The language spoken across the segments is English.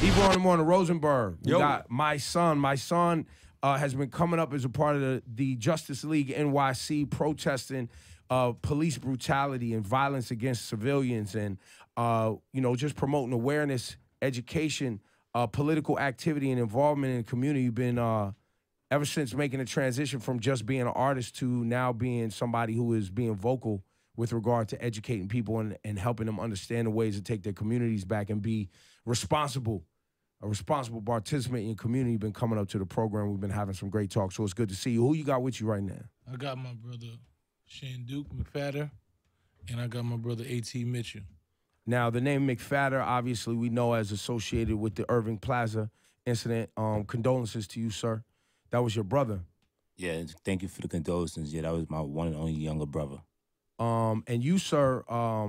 Ebro on the morning, Rosenberg. We Yo. got my son. My son has been coming up as a part of the Justice League NYC protesting police brutality and violence against civilians and, just promoting awareness, education, political activity, and involvement in the community. You've been, ever since making a transition from just being an artist to now being somebody who is being vocal with regard to educating people and helping them understand the ways to take their communities back and be responsible. A responsible participant in your community. You've been coming up to the program. We've been having some great talks, so it's good to see you. Who you got with you right now? I got my brother Shane Duke McFadder, and I got my brother A.T. Mitchell. Now, the name McFadder, obviously, we know as associated with the Irving Plaza incident. Condolences to you, sir. That was your brother. Yeah, thank you for the condolences. Yeah, that was my one and only younger brother. And you, sir,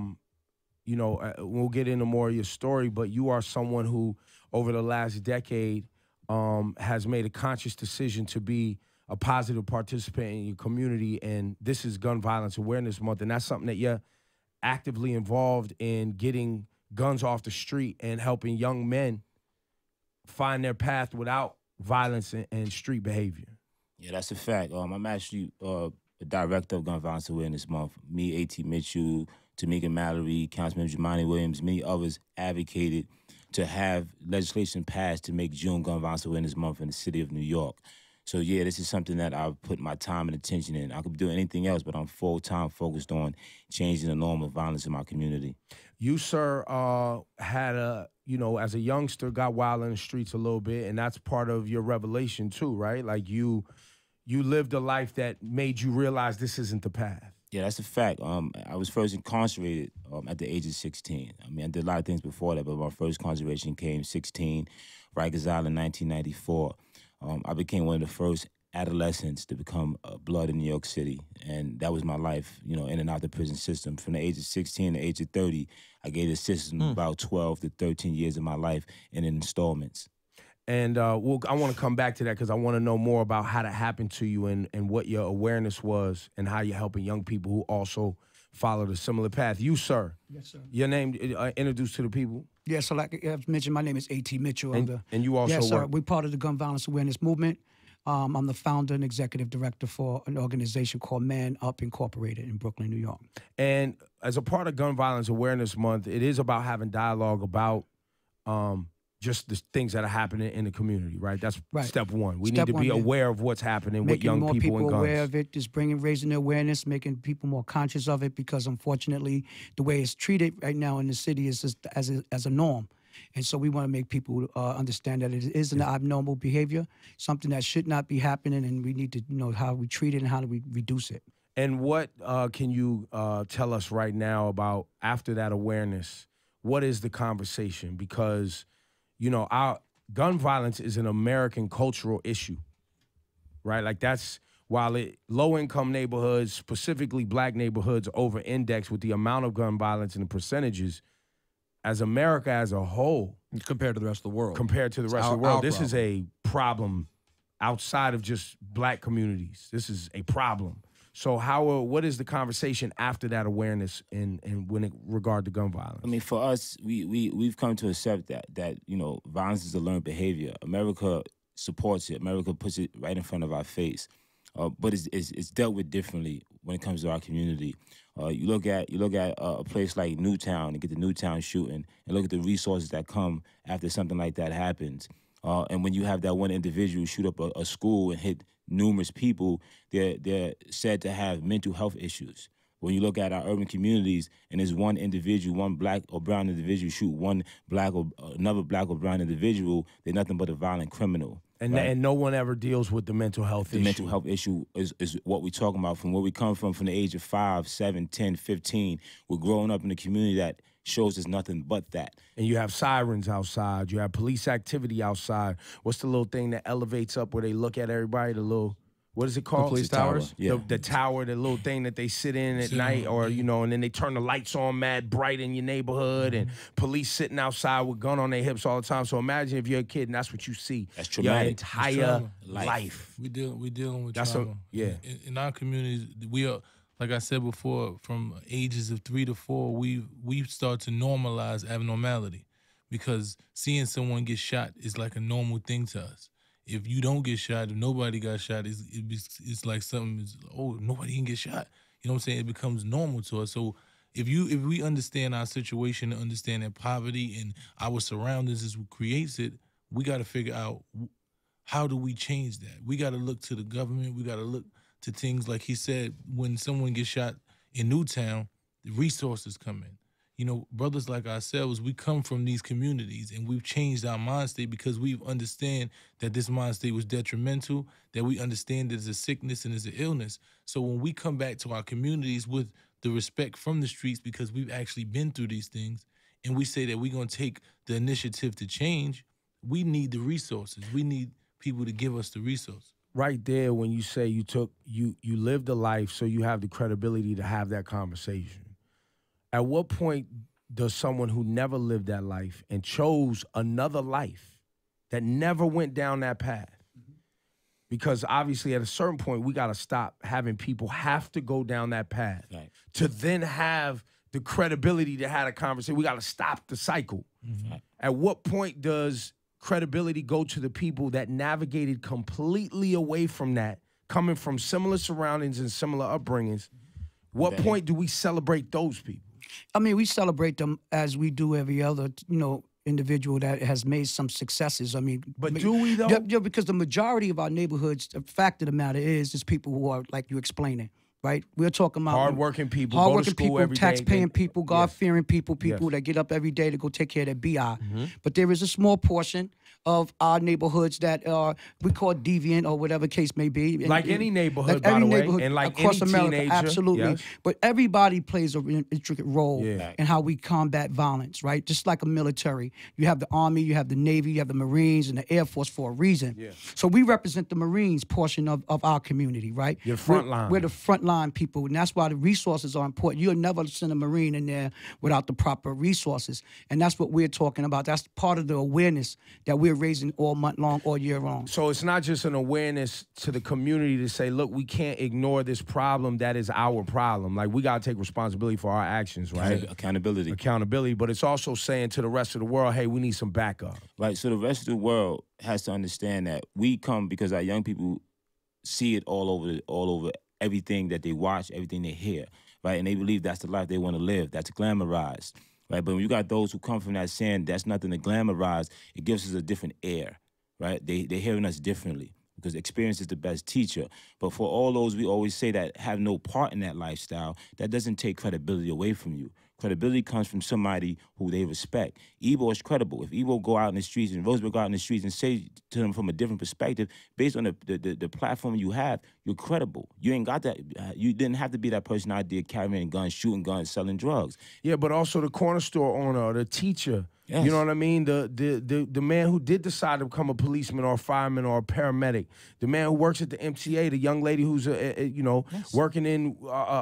we'll get into more of your story, but you are someone who, over the last decade, has made a conscious decision to be a positive participant in your community, and this is Gun Violence Awareness Month, and that's something that you're actively involved in, getting guns off the street and helping young men find their path without violence and street behavior. Yeah, that's a fact. I'm actually the director of Gun Violence Awareness Month. Me, A.T. Mitchell, Tamika Mallory, Councilman Jumaane Williams, many others advocated to have legislation passed to make June Gun Violence Awareness Month in the city of New York. So yeah, this is something that I've put my time and attention in. I could do anything else, but I'm full-time focused on changing the norm of violence in my community. You, sir, had as a youngster, got wild in the streets a little bit, and that's part of your revelation too, right? Like you lived a life that made you realize this isn't the path. Yeah, that's a fact. I was first incarcerated at the age of 16. I mean, I did a lot of things before that, but my first incarceration came 16, Rikers Island, 1994. I became one of the first adolescents to become blood in New York City, and that was my life, in and out the prison system. From the age of 16 to the age of 30, I gave the system about 12 to 13 years of my life in installments. And I want to come back to that because I want to know more about how that happened to you and what your awareness was and how you're helping young people who also followed a similar path. You, sir. Yes, sir. Your name, introduced to the people. Yeah, so like I mentioned, my name is A.T. Mitchell. And you also yes, sir. work. We're part of the Gun Violence Awareness Movement. I'm the founder and executive director for an organization called Man Up Incorporated in Brooklyn, New York. And as a part of Gun Violence Awareness Month, it is about having dialogue about just the things that are happening in the community, right? That's step one. We need to be aware of what's happening with young people and guns. Making more people aware of it, just raising their awareness, making people more conscious of it, because unfortunately, the way it's treated right now in the city is just as a norm. And so we want to make people understand that it is an abnormal behavior, something that should not be happening, and we need to know how we treat it and how do we reduce it. And what can you tell us right now about, after that awareness, what is the conversation? Because our gun violence is an American cultural issue, right? Like while low-income neighborhoods, specifically black neighborhoods, over-index with the amount of gun violence and the percentages, as America as a whole, compared to the rest of the world. This is a problem outside of just black communities. This is a problem. So what is the conversation after that awareness in regard to gun violence? I mean, for us, we've come to accept that violence is a learned behavior. America supports it. America puts it right in front of our face. But it's dealt with differently when it comes to our community. You look at a place like Newtown and get the Newtown shooting, and look at the resources that come after something like that happens. And when you have that one individual shoot up a school and hit numerous people, they're said to have mental health issues. When you look at our urban communities and there's one individual, one black or brown individual shoot one black or another black or brown individual, they're nothing but a violent criminal. And no one ever deals with the mental health issue. The mental health issue is what we're talking about. From where we come from the age of 5, 7, 10, 15, we're growing up in a community that shows us nothing but that. And you have sirens outside. You have police activity outside. What's the little thing that elevates up where they look at everybody? The little, what is it called? The police towers? Yeah. The tower, the little thing that they sit in at night, or, and then they turn the lights on mad bright in your neighborhood, and police sitting outside with gun on their hips all the time. So imagine if you're a kid and that's what you see. That's traumatic. Your entire life. We dealing with That's trauma. In our communities, we are, like I said before, from ages of 3 to 4, we start to normalize abnormality. because seeing someone get shot is like a normal thing to us. If you don't get shot, if nobody got shot, it's like something is, oh, nobody can get shot. You know what I'm saying? It becomes normal to us. So if we understand our situation and understand that poverty and our surroundings is what creates it, we got to figure out how do we change that. We got to look to the government. We got to look to things like he said, when someone gets shot in Newtown, the resources come in. You know, brothers like ourselves, we come from these communities and we've changed our mind state because we understand that this mind state was detrimental, that we understand there's a sickness and there's an illness. So when we come back to our communities with the respect from the streets because we've actually been through these things and we say that we're going to take the initiative to change, we need the resources. We need people to give us the resources. Right there, when you say you lived a life so you have the credibility to have that conversation. At what point does someone who never lived that life and chose another life that never went down that path? Because obviously at a certain point, we got to stop having people have to go down that path to then have the credibility to have a conversation. We got to stop the cycle. At what point does credibility go to the people that navigated completely away from that, coming from similar surroundings and similar upbringings? What point do we celebrate those people? I mean, we celebrate them as we do every other, individual that has made some successes. I mean, but do we though? Yeah, because the majority of our neighborhoods, the fact of the matter is people who are like you explaining. Right, we're talking about hardworking people, tax-paying people, God-fearing people, that get up every day to go take care of their BI. But there is a small portion of our neighborhoods that we call deviant or whatever case may be. Like any neighborhood, by the way, and like across any America, teenager. absolutely. Yes. But everybody plays an intricate role in how we combat violence, right? Just like a military. You have the Army, you have the Navy, you have the Marines, and the Air Force for a reason. Yeah. So we represent the Marines portion of our community, right? Your front line. We're the front line people, and that's why the resources are important. You'll never send a Marine in there without the proper resources, and that's what we're talking about. That's part of the awareness that we're raising all month long, all year long. So it's not just an awareness to the community to say, look, we can't ignore this problem that is our problem. Like, we got to take responsibility for our actions, right? Accountability, but it's also saying to the rest of the world, hey, we need some backup. Right, so the rest of the world has to understand that we come because our young people see it all over everything that they watch, everything they hear, right? And they believe that's the life they want to live. That's glamorized, right? But when you got those who come from that saying that's nothing to glamorize, it gives us a different air, right? They're hearing us differently because experience is the best teacher. But for all those we always say that have no part in that lifestyle, that doesn't take credibility away from you. Credibility comes from somebody who they respect. Ebo is credible. If Ebo go out in the streets and Roseburg go out in the streets and say to them from a different perspective, based on the platform you have, you're credible. You ain't got that. You didn't have to be that person out there carrying guns, shooting guns, selling drugs. Yeah, but also the corner store owner, the teacher. Yes. You know what I mean? The man who did decide to become a policeman or a fireman or a paramedic. The man who works at the MTA. The young lady who's working in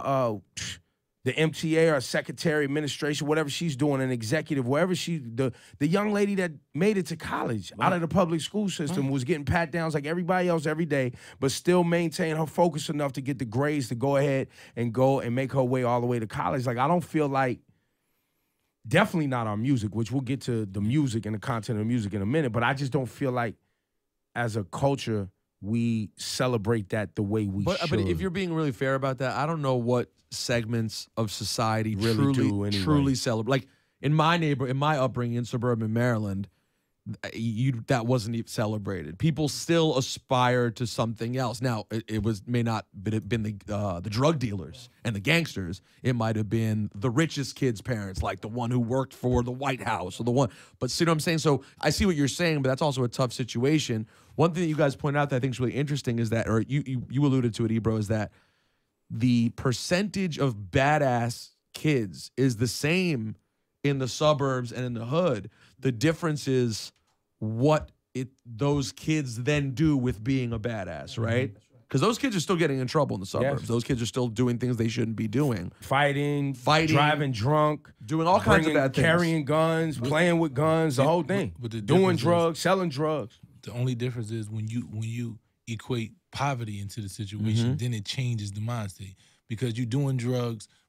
the MTA or secretary, administration, whatever she's doing, an executive, wherever the young lady that made it to college out of the public school system was getting pat downs like everybody else every day, but still maintain her focus enough to get the grades to go ahead and go and make her way all the way to college. Like, I don't feel like, definitely not our music, which we'll get to the music and the content of the music in a minute, but I just don't feel like as a culture we celebrate that the way we should. But if you're being really fair about that, I don't know what segments of society really truly celebrate. Like in my upbringing in suburban Maryland, that wasn't even celebrated. People still aspire to something else. Now, it may not have been the drug dealers and the gangsters. It might have been the richest kid's parents, like the one who worked for the White House or the one. But see what I'm saying? So I see what you're saying, but that's also a tough situation. One thing that you guys point out that I think is really interesting is that, or you alluded to it, Ebro, is that the percentage of badass kids is the same in the suburbs and in the hood. The difference is what those kids then do with being a badass, right? Because those kids are still getting in trouble in the suburbs. Yes. Those kids are still doing things they shouldn't be doing. Fighting, driving drunk, doing all kinds of bad things. Carrying guns, playing with guns, the whole thing. Doing drugs, selling drugs. The only difference is when you equate poverty into the situation, then it changes the mind state. Because you're doing drugs,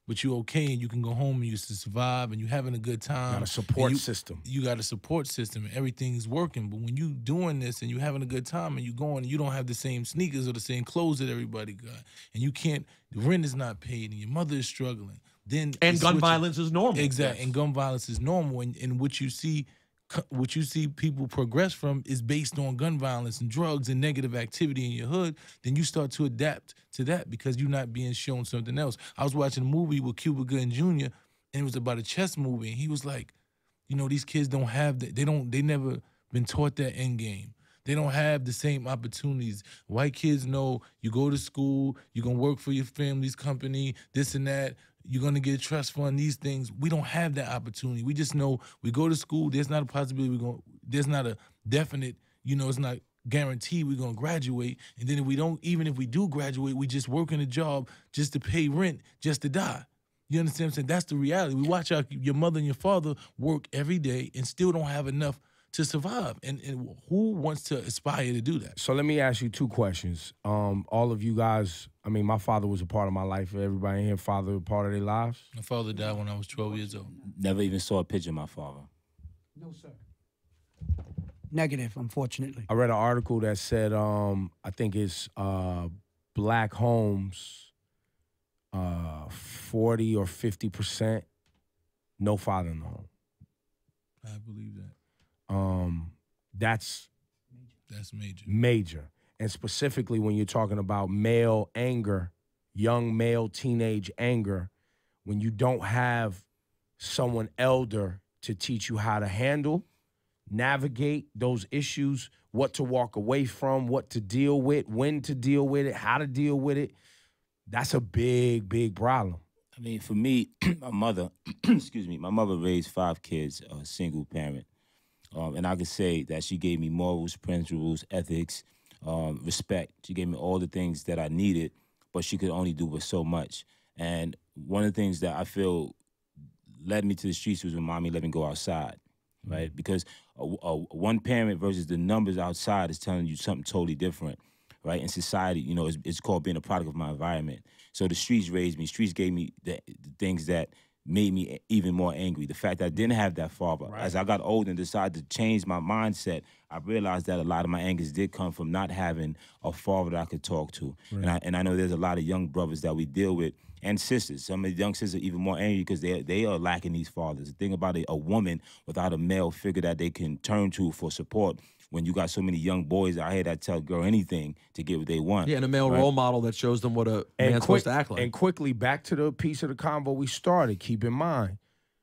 but you okay and you can go home and you survive and you having a good time. Got a and support system. You got a support system and everything's working. But when you doing this and you having a good time and you going and you don't have the same sneakers or the same clothes that everybody got, and you can't, the rent is not paid and your mother is struggling, then And it's gun what you- violence is normal. Exactly, and gun violence is normal, and what you see people progress from is based on gun violence and drugs and negative activity in your hood. Then you start to adapt to that because you're not being shown something else. I was watching a movie with Cuba Gooding Jr. and it was about a chess movie, and he was like, you know, these kids don't have that. They never been taught that end game. They don't have the same opportunities. White kids know you go to school, you're gonna work for your family's company, this and that. You're gonna get a trust fund, these things. We don't have that opportunity. We just know we go to school, there's not a possibility there's not a definite, it's not guaranteed we're gonna graduate. And then even if we do graduate, we just work in a job just to pay rent, just to die. You understand what I'm saying? That's the reality. We watch your mother and your father work every day and still don't have enough to survive. And who wants to aspire to do that? So let me ask you two questions. All of you guys, I mean, my father was a part of my life. Everybody in here, father, a part of their lives? My father died when I was 12 years old. Never even saw a picture of my father. No, sir. Negative, unfortunately. I read an article that said, I think it's black homes, 40 or 50%, no father in the home. I believe that. That's major. Major. And specifically when you're talking about male anger, young male teenage anger, when you don't have someone elder to teach you how to handle, navigate those issues, what to walk away from, what to deal with, when to deal with it, how to deal with it, that's a big, big problem. I mean, for me, my mother, my mother raised 5 kids, a single parent. And I could say that she gave me morals, principles, ethics, respect. She gave me all the things that I needed, but she could only do with so much. And one of the things that I feel led me to the streets was when mommy let me go outside, right? Because one parent versus the numbers outside is telling you something totally different, right? In society, it's called being a product of my environment. So the streets raised me. Streets gave me the things that made me even more angry. The fact that I didn't have that father. Right. As I got older and decided to change my mindset, I realized that a lot of my angers did come from not having a father that I could talk to. Right. And I know there's a lot of young brothers that we deal with, and sisters. Some of the young sisters are even more angry because they are lacking these fathers. The thing about a woman without a male figure that they can turn to for support, when you got so many young boys out here that tell girl anything to get what they want. Yeah, and a male role model that shows them what a man's supposed to act like. And quickly, back to the piece of the convo we started, keep in mind,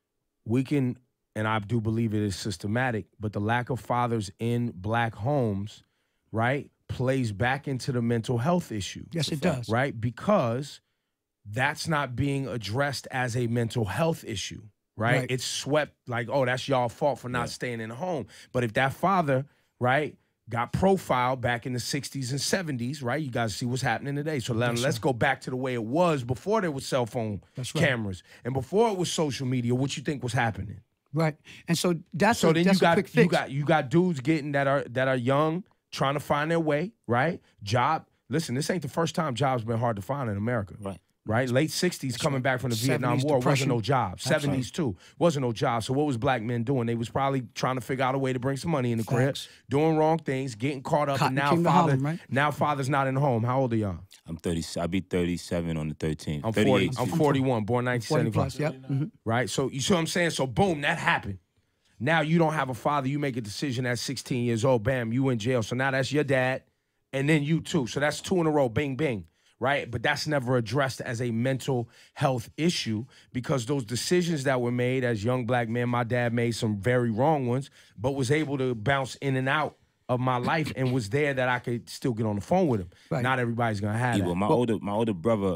we can, and I do believe it is systematic, but the lack of fathers in black homes, right, plays back into the mental health issue. Yes, it does. Right, because that's not being addressed as a mental health issue, right? It's swept like, oh, that's y'all fault for not staying in the home. But if that father, right, got profiled back in the 60s and 70s, right? You guys see what's happening today. So let's go back to the way it was before there was cell phone cameras and before it was social media. What you think was happening? Right. And so that's so then that's you got a quick fix. you got dudes getting that are young, trying to find their way, right? Job. Listen, this ain't the first time jobs been hard to find in America. Right, late 60s coming back from the Vietnam War, wasn't no job. 70s too, wasn't no job. So what was black men doing? They was probably trying to figure out a way to bring some money in the crib, doing wrong things, getting caught up, and now father's not in the home. How old are y'all? I'm 30. I'll be 37 on the 13th. I'm 40. I'm 41, born 1975. 40 plus, yep. Mm-hmm. Right, so you see what I'm saying? So boom, that happened. Now you don't have a father. You make a decision at 16 years old. Bam, you in jail. So now that's your dad, and then you too. So that's 2 in a row. Bing, bing. Right? But that's never addressed as a mental health issue because those decisions that were made as young black men, my dad made some very wrong ones, but was able to bounce in and out of my life and was there that I could still get on the phone with him. Right. Not everybody's gonna have that. My older brother,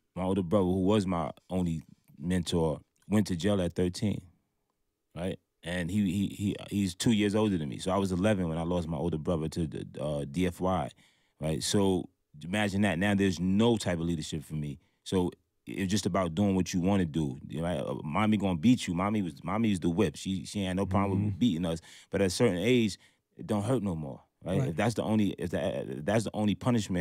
who was my only mentor, went to jail at 13. Right? And he's 2 years older than me. So I was 11 when I lost my older brother to the DFY. Right? So imagine that. Now there's no type of leadership for me. So it's just about doing what you want to do. Right? Mommy gonna beat you. Mommy was the whip. She had no problem with beating us. But at a certain age, it don't hurt no more. Right? If that's the only punishment,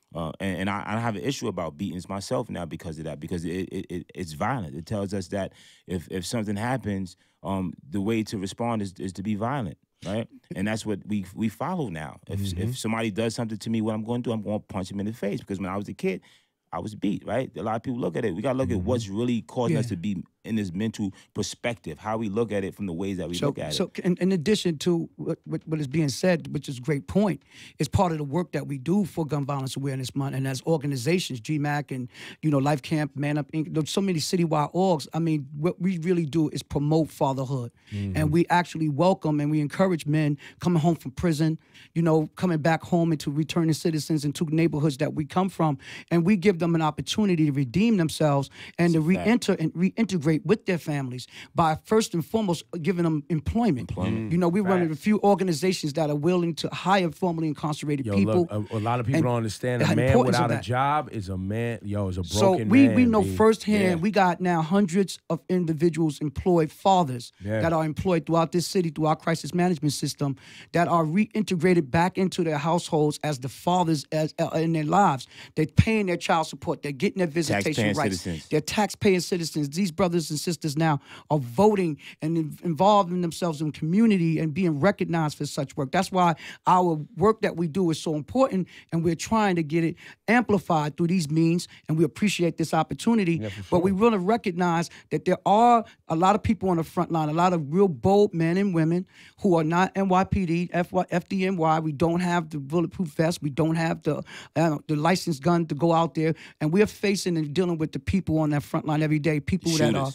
And I have an issue about beatings myself now because of that, because it's violent. It tells us that if something happens, the way to respond is to be violent, right? And that's what we follow now. If somebody does something to me, what I'm going to do, I'm going to punch him in the face, because when I was a kid, I was beat, right? A lot of people look at it. We got to look at what's really causing us to be in this mental perspective, how we look at it from the ways that we look at it. So in addition to what is being said, which is a great point, it's part of the work that we do for Gun Violence Awareness Month, and as organizations, GMAC and, Life Camp, Man Up Inc., there's so many citywide orgs. I mean, what we really do is promote fatherhood. And we actually welcome and we encourage men coming home from prison, coming back home into returning citizens into neighborhoods that we come from, and we give them an opportunity to redeem themselves and to reenter and reintegrate with their families by first and foremost giving them employment. We're one of the few organizations that are willing to hire formerly incarcerated people. Look, a lot of people don't understand a man without a job is a man, is a broken man. So we know firsthand, we got now hundreds of individuals employed, fathers that are employed throughout this city, through our crisis management system, that are reintegrated back into their households as the fathers in their lives. They're paying their child support. They're getting their visitation rights. They're tax-paying citizens. These brothers and sisters now are voting and involving themselves in community and being recognized for such work. That's why our work that we do is so important, and we're trying to get it amplified through these means, and we appreciate this opportunity. But we want to recognize that there are a lot of people on the front line, a lot of real bold men and women who are not NYPD, FDNY. We don't have the bulletproof vest. We don't have the licensed gun to go out there, and we're facing and dealing with the people on that front line every day, people that are,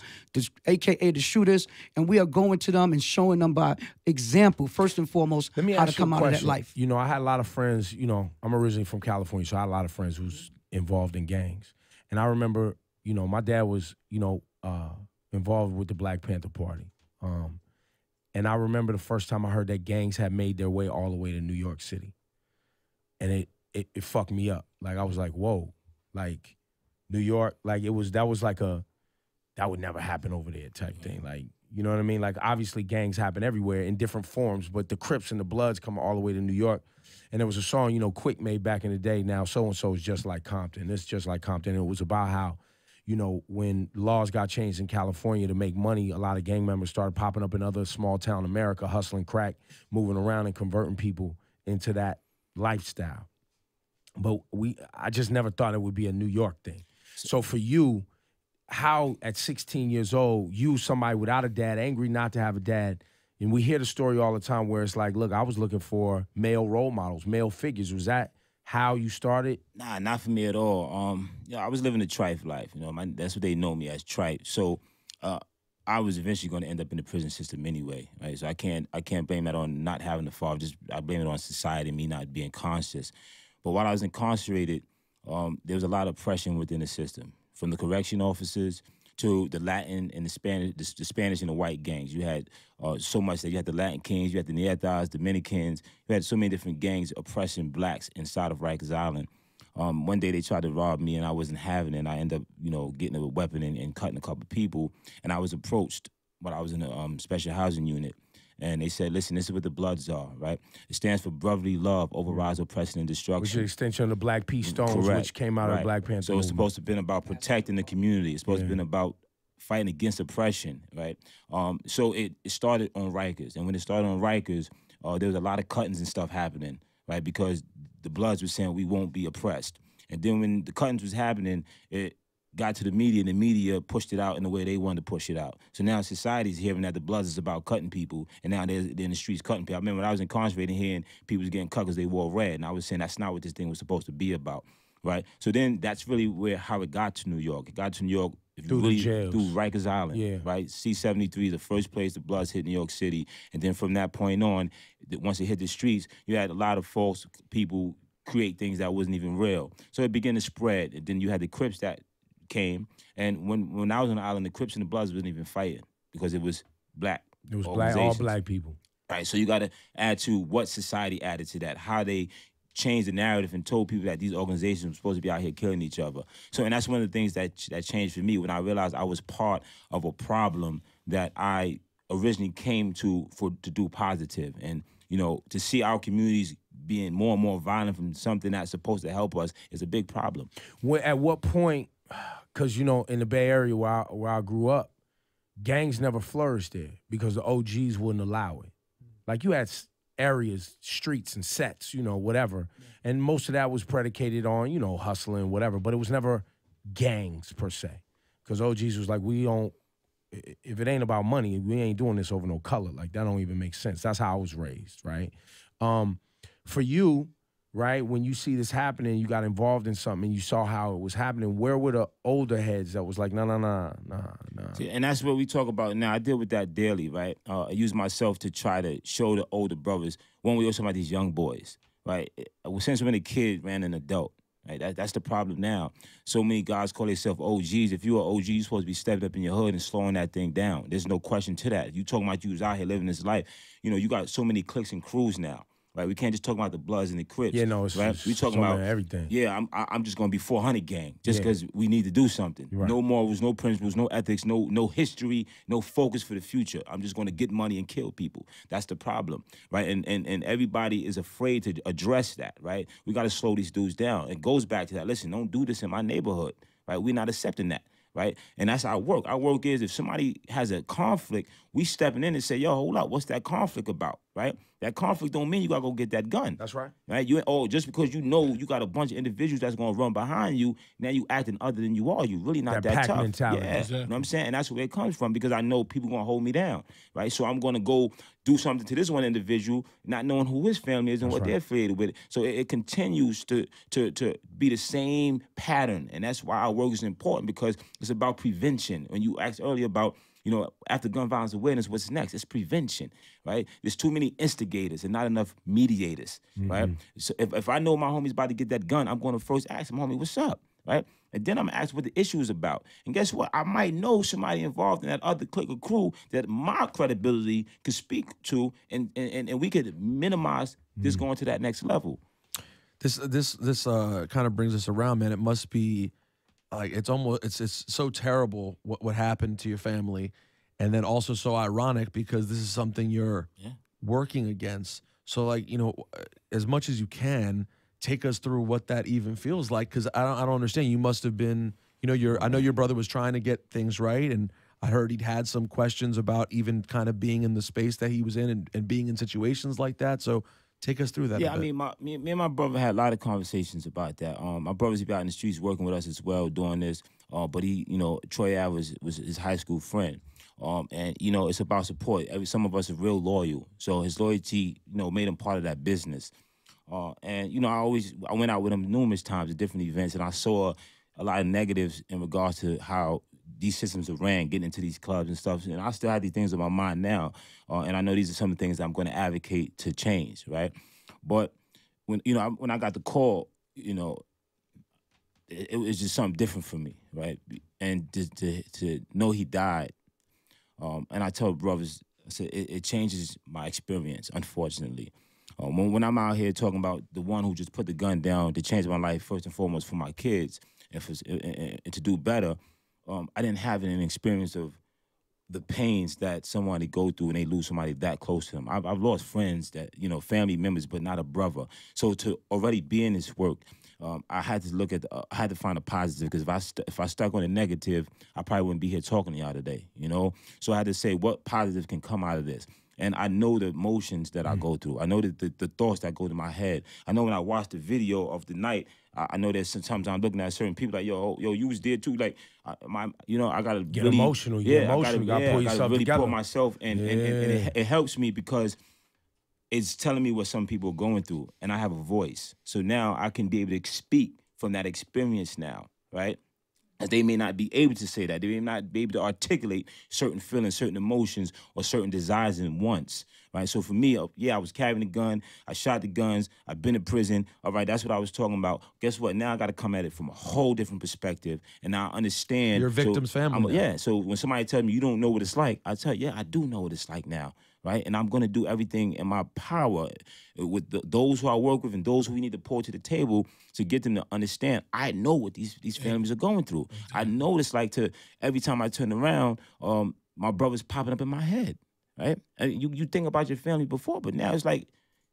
AKA the shooters, and we are going to them and showing them by example, first and foremost, how to come out of that life. I had a lot of friends, I'm originally from California, so I had a lot of friends who's involved in gangs. And I remember, my dad was, involved with the Black Panther Party. And I remember the first time I heard that gangs had made their way all the way to New York City. And it fucked me up. Like, I was like, whoa, like, New York, like, that would never happen over there type thing. Like, you know what I mean? Like, obviously gangs happen everywhere in different forms, but the Crips and the Bloods come all the way to New York. And there was a song, Quick made back in the day, now so-and-so is just like Compton. It's just like Compton. It was about how, when laws got changed in California to make money, a lot of gang members started popping up in other small town America, hustling crack, moving around and converting people into that lifestyle. But I just never thought it would be a New York thing. So for you, how at 16 years old, you, somebody without a dad, angry not to have a dad, and we hear the story all the time where it's like, look, I was looking for male role models, male figures. Was that how you started? Nah, not for me at all. I was living a trife life. That's what they know me as, trife. So I was eventually going to end up in the prison system anyway, right? So I can't blame that on not having a father. I blame it on society, me not being conscious. But while I was incarcerated, there was a lot of oppression within the system, from the correction officers to the Latin and the Spanish and the white gangs. You had so much that you had the Latin Kings, you had the Neanderthals, Dominicans. You had so many different gangs oppressing blacks inside of Rikers Island. One day they tried to rob me, and I wasn't having it. And I ended up, getting a weapon and cutting a couple people. And I was approached when I was in a special housing unit. And they said, listen, this is what the Bloods are, right? It stands for brotherly love, overrides oppression and destruction. Which is an extension of the Black Peace Stones, which came out of the Black Panther So it's supposed to have been about protecting the community. It's supposed to have been about fighting against oppression, right? So it started on Rikers. And when it started on Rikers, there was a lot of cuttings and stuff happening, right? Because the Bloods were saying we won't be oppressed. And then when the cuttings was happening, it got to the media, and the media pushed it out in the way they wanted to push it out. So now society's hearing that the Bloods is about cutting people, and now they're in the streets cutting people. I remember when I was incarcerated hearing people was getting cut because they wore red, and I was saying that's not what this thing was supposed to be about, right? So then that's really how it got to New York. It got to New York through Rikers Island, right? C-73, the first place the Bloods hit New York City, and then from that point on, once it hit the streets, you had a lot of false people create things that wasn't even real. So it began to spread, and then you had the Crips that came, and when I was on the island, the Crips and the Bloods wasn't even fighting because it was black. It was all black people. Right, so you got to add to what society added to that, how they changed the narrative and told people that these organizations were supposed to be out here killing each other. So, and that's one of the things that changed for me when I realized I was part of a problem that I originally came to do positive, and to see our communities being more and more violent from something that's supposed to help us is a big problem. At what point, because, you know, in the Bay Area where I grew up, gangs never flourished there because the OGs wouldn't allow it. Like, you had areas, streets and sets, you know, whatever. And most of that was predicated on, you know, hustling, whatever. But it was never gangs per se. Because OGs was like, we don't, if it ain't about money, we ain't doing this over no color. Like, that don't even make sense. That's how I was raised, right? For you, right, when you see this happening, you got involved in something and you saw how it was happening, where were the older heads that was like, nah. See, and that's what we talk about now. I deal with that daily, right? I use myself to try to show the older brothers, when we also about these young boys, right? Since when a kid ran an adult, right? That's the problem now. So many guys call themselves OGs. If you're an OG, you're supposed to be stepping up in your hood and slowing that thing down. There's no question to that. You talking about you was out here living this life. You know, you got so many cliques and crews now. Right, we can't just talk about the Bloods and the Crips. Yeah, no, it's right. We talking about everything. Yeah, I'm just gonna be 400 gang just because we need to do something. Right. No morals, no principles, no ethics, no history, no focus for the future. I'm just gonna get money and kill people. That's the problem, right? And everybody is afraid to address that, right? We got to slow these dudes down. It goes back to that. Listen, don't do this in my neighborhood, right? We're not accepting that. Right? And that's our work. Our work is if somebody has a conflict, we stepping in and say, yo, hold up, what's that conflict about? Right? That conflict don't mean you gotta go get that gun. That's right. Right? Just because you know you got a bunch of individuals that's gonna run behind you, now you acting other than you are. You really not that pack tough. mentality. Yeah. Exactly. You know what I'm saying? And that's where it comes from because I know people gonna hold me down. Right? So I'm gonna go do something to this one individual, not knowing who his family is and what they're affiliated with. So it continues to be the same pattern. And that's why our work is important because it's about prevention. When you asked earlier about, you know, after gun violence awareness, what's next? It's prevention, right? There's too many instigators and not enough mediators, right? So if I know my homie's about to get that gun, I'm going to first ask him, homie, what's up, right? And then I'm gonna ask what the issue is about. And guess what? I might know somebody involved in that other clique or crew that my credibility could speak to, and we could minimize this going to that next level. This kind of brings us around, man. It must be like it's so terrible what happened to your family, and then also so ironic because this is something you're working against. So like, you know, as much as you can, take us through what that even feels like, because I don't understand. You must have been, you know, I know your brother was trying to get things right, and I heard he'd had some questions about even kind of being in the space that he was in and being in situations like that. So take us through that. Yeah, I mean, me and my brother had a lot of conversations about that. My brother's out in the streets working with us as well doing this. But he, you know, Troy Ave was his high school friend. And, you know, it's about support. Some of us are real loyal. So his loyalty, you know, made him part of that business. And, you know, I went out with him numerous times at different events, and I saw a lot of negatives in regards to how these systems are ran, getting into these clubs and stuff. And I still have these things on my mind now. And I know these are some of the things that I'm going to advocate to change, right? But when I got the call, you know, it was just something different for me, right? And to know he died, and I tell brothers, I said, it changes my experience, unfortunately. When I'm out here talking about the one who just put the gun down to change my life first and foremost for my kids and to do better, I didn't have an experience of the pains that somebody go through when they lose somebody that close to them. I've lost friends that, you know, family members, but not a brother. So to already be in this work, I had to look at, I had to find a positive, because if I stuck on the negative, I probably wouldn't be here talking to y'all today, you know? So I had to say what positive can come out of this. And I know the emotions that I go through. I know the thoughts that go to my head. I know when I watch the video of the night, I know that sometimes I'm looking at certain people like, yo, you was there too. Like, I gotta Get really, emotional. You gotta pull yourself really together. pull myself, and it helps me because it's telling me what some people are going through, and I have a voice. So now I can be able to speak from that experience now, right? As they may not be able to say that. They may not be able to articulate certain feelings, certain emotions, or certain desires in once, right? So for me, I was carrying a gun. I shot the guns. I've been in prison. All right, that's what I was talking about. Guess what? Now I got to come at it from a whole different perspective, and now I understand. Your victim's family. Yeah, so when somebody tells me you don't know what it's like, I tell you, yeah, I do know what it's like now, right? And I'm going to do everything in my power with those who I work with and those who we need to pull to the table to get them to understand. I know what these families are going through. I know what it's like to, every time I turn around, my brother's popping up in my head, right? And you think about your family before, but now it's like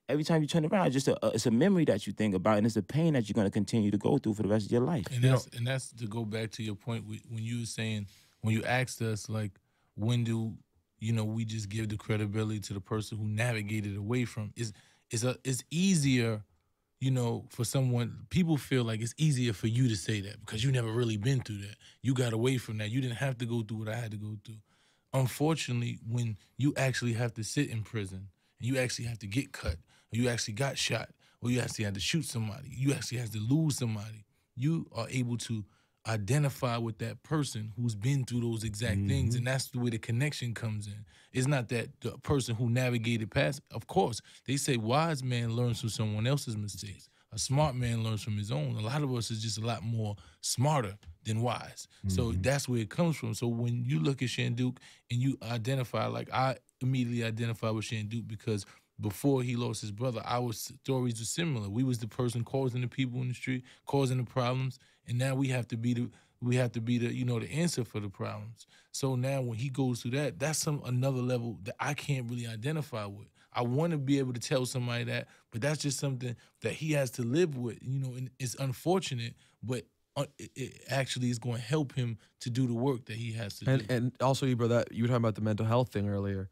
every time you turn around, it's a memory that you think about, and it's a pain that you're going to continue to go through for the rest of your life. And that's to go back to your point when you were saying, when you asked us, like, when do we just give the credibility to the person who navigated away from? It's easier, for someone. People feel like it's easier for you to say that because you never really been through that. You got away from that. You didn't have to go through what I had to go through. Unfortunately, when you actually have to sit in prison and you actually have to get cut, or you actually got shot, or you actually had to shoot somebody, you actually had to lose somebody, you are able to identify with that person who's been through those exact things, and that's the way the connection comes in. It's not that the person who navigated past. Of course, they say wise man learns from someone else's mistakes. A smart man learns from his own. A lot of us is just a lot more smarter than wise. So that's where it comes from. So when you look at Shanduke and you identify, like I immediately identify with Shanduke because before he lost his brother, our stories were similar. We was the person causing the people in the street, causing the problems, and now we have to be the the answer for the problems. So now when he goes through that, that's another level that I can't really identify with. I want to be able to tell somebody that, but that's just something that he has to live with, and it's unfortunate, but it actually is going to help him to do the work that he has to do. And also, Ibra, that you were talking about the mental health thing earlier,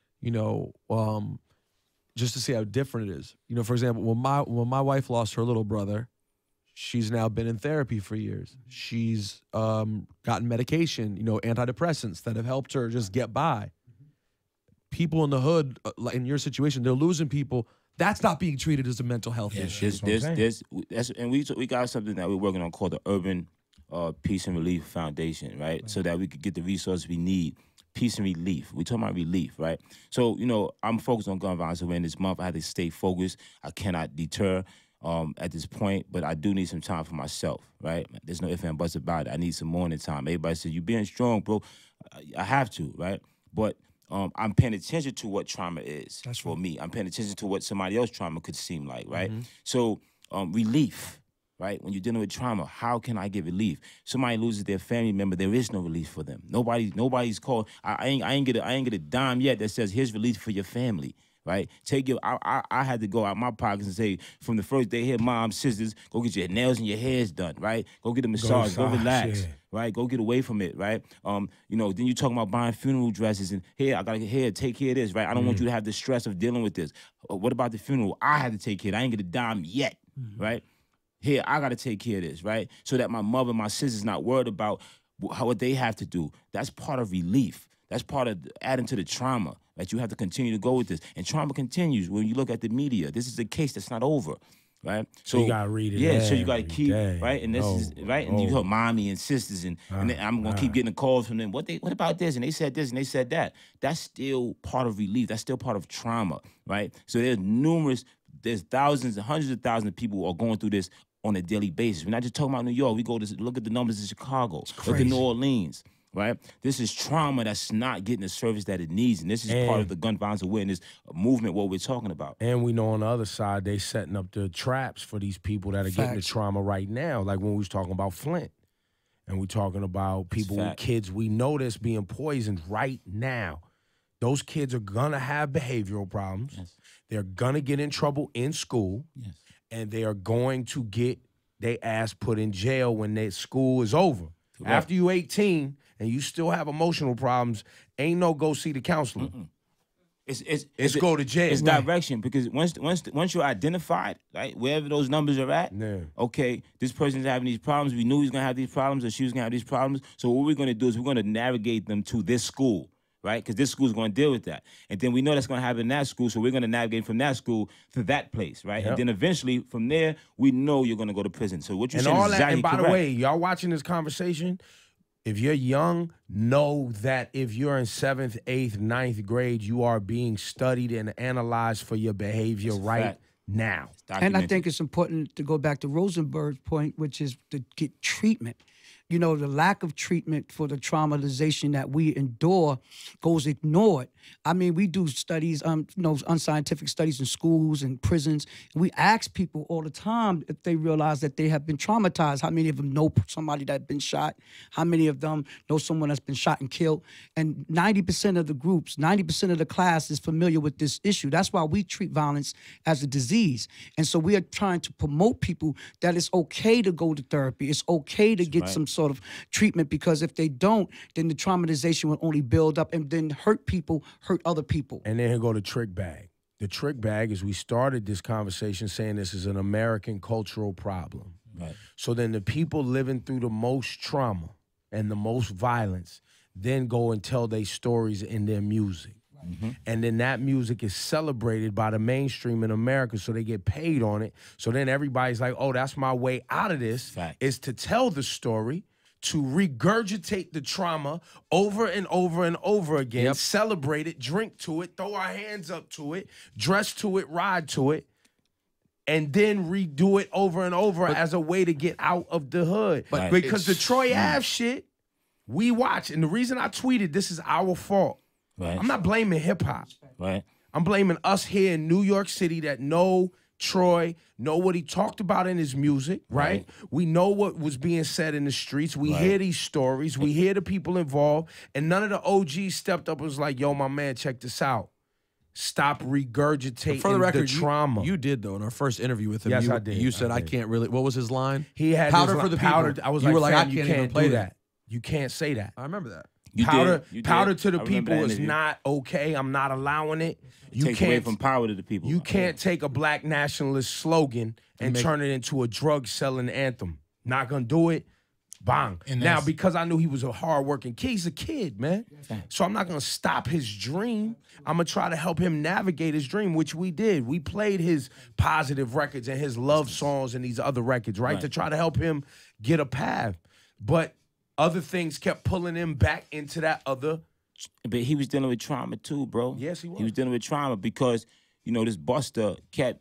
just to see how different it is. For example, when my wife lost her little brother, she's now been in therapy for years. She's gotten medication, antidepressants that have helped her just get by. People in the hood, in your situation, they're losing people. That's not being treated as a mental health issue. And we got something that we're working on called the Urban Peace and Relief Foundation, right? So that we could get the resources we need. Peace and relief. We're talking about relief, right? So, I'm focused on gun violence awareness month. I had to stay focused. I cannot deter at this point, but I do need some time for myself, right? There's no ifs and buts about it. I need some morning time. Everybody says, you being strong, bro. I have to, right? But I'm paying attention to what trauma is for me. I'm paying attention to what somebody else's trauma could seem like, right? So relief, right? When you're dealing with trauma, how can I get relief? Somebody loses their family member, there is no relief for them. Nobody's called. I ain't get a dime yet that says here's relief for your family. Right? I had to go out my pockets and say, from the first day here, mom, sisters, go get your nails and your hairs done, right? Go get a massage, go relax, right? Go get away from it, right? Then you talking about buying funeral dresses and here, I gotta get here, take care of this, right? I don't want you to have the stress of dealing with this. What about the funeral? I had to take care of it. I ain't get a dime yet, right? Here, I gotta take care of this, right? So that my mother, my sister's not worried about what they have to do. That's part of relief. That's part of adding to the trauma, that you have to continue to go with this. And trauma continues when you look at the media. This is a case that's not over, right? So you gotta read it. Yeah, so you gotta keep, right? And this is, right? And you heard mommy and sisters, and then I'm gonna keep getting the calls from them. What about this? And they said this and they said that. That's still part of relief. That's still part of trauma, right? So there's thousands and hundreds of thousands of people who are going through this on a daily basis. We're not just talking about New York. We go to look at the numbers in Chicago, look at New Orleans. Right? This is trauma that's not getting the service that it needs. And this is part of the gun violence awareness movement, what we're talking about. And we know on the other side, they setting up the traps for these people that are getting the trauma right now. Like when we was talking about Flint. And we talking about people with kids we know that's being poisoned right now. Those kids are going to have behavioral problems. Yes. They're going to get in trouble in school. Yes. And they are going to get their ass put in jail when their school is over. Correct. After you 18 and you still have emotional problems, ain't no go see the counselor. It's go to jail. It's direction, because once you're identified, right, wherever those numbers are at, okay, this person's having these problems. We knew he was gonna have these problems, or she was gonna have these problems. So what we're gonna do is we're gonna navigate them to this school, right? Because this school's gonna deal with that, and then we know that's gonna happen in that school. So we're gonna navigate from that school to that place, right? Yep. And then eventually from there, we know you're gonna go to prison. So what you said is exactly correct. And by the way, y'all watching this conversation, if you're young, know that if you're in 7th, 8th, 9th grade, you are being studied and analyzed for your behavior right now. And I think it's important to go back to Rosenberg's point, which is to get treatment. you know, the lack of treatment for the traumatization that we endure goes ignored. I mean, we do studies, you know, unscientific studies in schools and prisons. We ask people all the time if they realize that they have been traumatized. How many of them know somebody that's been shot? How many of them know someone that's been shot and killed? And 90% of the groups, 90% of the class is familiar with this issue. That's why we treat violence as a disease. And so we are trying to promote people that it's okay to go to therapy. It's okay to get some sort of treatment, because if they don't, then the traumatization will only build up and then hurt people, hurt other people. And then here go the trick bag. The trick bag is we started this conversation saying this is an American cultural problem. Right. So then the people living through the most trauma and the most violence then go and tell their stories in their music. And then that music is celebrated by the mainstream in America, so they get paid on it. So then everybody's like, oh, that's my way out of this, Fact. is to tell the story, to regurgitate the trauma over and over and over again, celebrate it, drink to it, throw our hands up to it, dress to it, ride to it, and then redo it over and over as a way to get out of the hood. But because the Troy Ave shit, we watch, and the reason I tweeted, this is our fault. Right. I'm not blaming hip hop. Right. I'm blaming us here in New York City that know Troy, know what he talked about in his music, right? We know what was being said in the streets. We hear these stories. We hear the people involved. And none of the OGs stepped up and was like, yo, my man, check this out. Stop regurgitating For the record, trauma. You did, though, in our first interview with him. Yes, you, I did. You said, I I did. can't really, what was his line? He had powder this for the powder. people. I was you were like, like, I fam, can't you even can't play do that. You can't say that. I remember that. You Powder, did. You did. powder to the I remember people that is interview. not okay. I'm not allowing it. You Take away can't from power to the people. You can't take a black nationalist slogan and turn it into a drug-selling anthem. Not gonna do it. Bang. And Now, that's- because I knew he was a hard-working kid, he's a kid, man. So I'm not gonna stop his dream. I'm gonna try to help him navigate his dream, which we did. We played his positive records and his love songs and these other records, right? To try to help him get a path. But other things kept pulling him back into that other. But he was dealing with trauma too, bro. Yes, he was. He was dealing with trauma because, you know, this Buster kept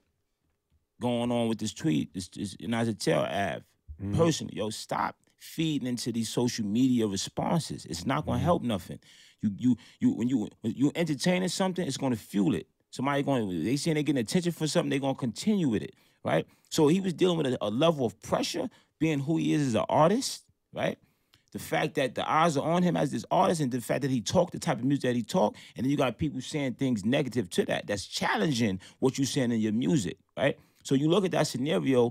going on with this tweet. And as a tell Av, personally, yo, stop feeding into these social media responses. It's not gonna help nothing. When you entertaining something, it's gonna fuel it. They saying they getting attention for something, they gonna continue with it, right? So he was dealing with a level of pressure, being who he is as an artist, right? The fact that the eyes are on him as this artist, and the fact that he talked the type of music that he talked, and then you got people saying things negative to that. That's challenging what you're saying in your music, right? So you look at that scenario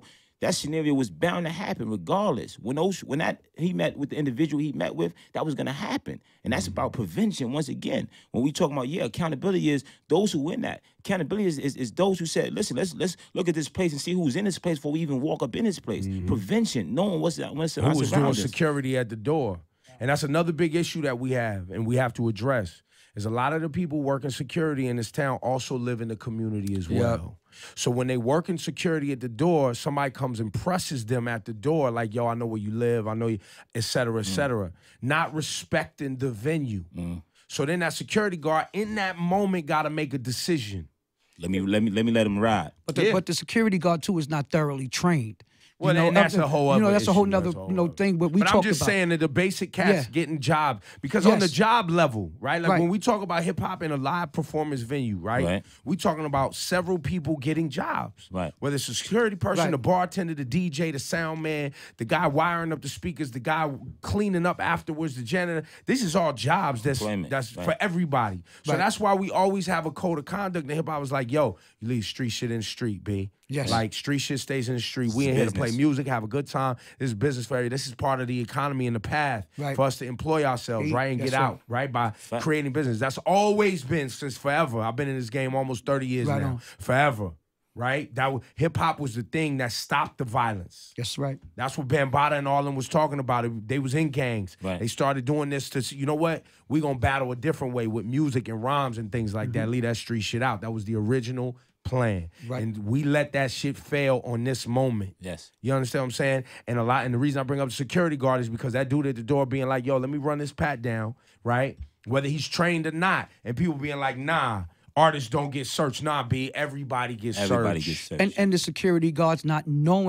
was bound to happen regardless. When he met with the individual he met with, that was gonna happen. And that's about prevention. Once again, when we talk about, accountability is those who win that. Accountability is those who said, listen, let's look at this place and see who's in this place before we even walk up in this place. Prevention, knowing what's Who was doing security at the door. And that's another big issue that we have and we have to address. Is a lot of the people working security in this town also live in the community as well. So when they work in security at the door, somebody comes and presses them at the door like, yo, I know where you live, I know you, et cetera, not respecting the venue. So then that security guard in that moment got to make a decision. Let me let him ride. But the security guard too is not thoroughly trained. Well, and that's a whole other that's a whole issue. nother That's a whole thing. But I'm just saying that the basic cats getting jobs, because on the job level, right? Like when we talk about hip hop in a live performance venue, right? We talking about several people getting jobs, right? Whether it's a security person, the bartender, the DJ, the sound man, the guy wiring up the speakers, the guy cleaning up afterwards, the janitor. This is all jobs that's for everybody. So that's why we always have a code of conduct. And hip hop was like, yo, you leave street shit in the street, B. Yes. Like street shit stays in the street. We in here to play music, have a good time. This is business for everybody. This is part of the economy and the path for us to employ ourselves, right? And get out, right? By creating business. That's always been since forever. I've been in this game almost 30 years now. Forever. Right? Hip hop was the thing that stopped the violence. That's right. That's what Bambaataa and all them was talking about. They was in gangs. They started doing this to, you know what? We gonna battle a different way with music and rhymes and things like that. Leave that street shit out. That was the original plan. And we let that shit fail on this moment. Yes. You understand what I'm saying? And the reason I bring up the security guard is because that dude at the door being like, yo, let me run this pat down, right? Whether he's trained or not. And people being like, nah, artists don't get searched. Nah, B, everybody gets searched. Everybody gets searched. And the security guards not knowing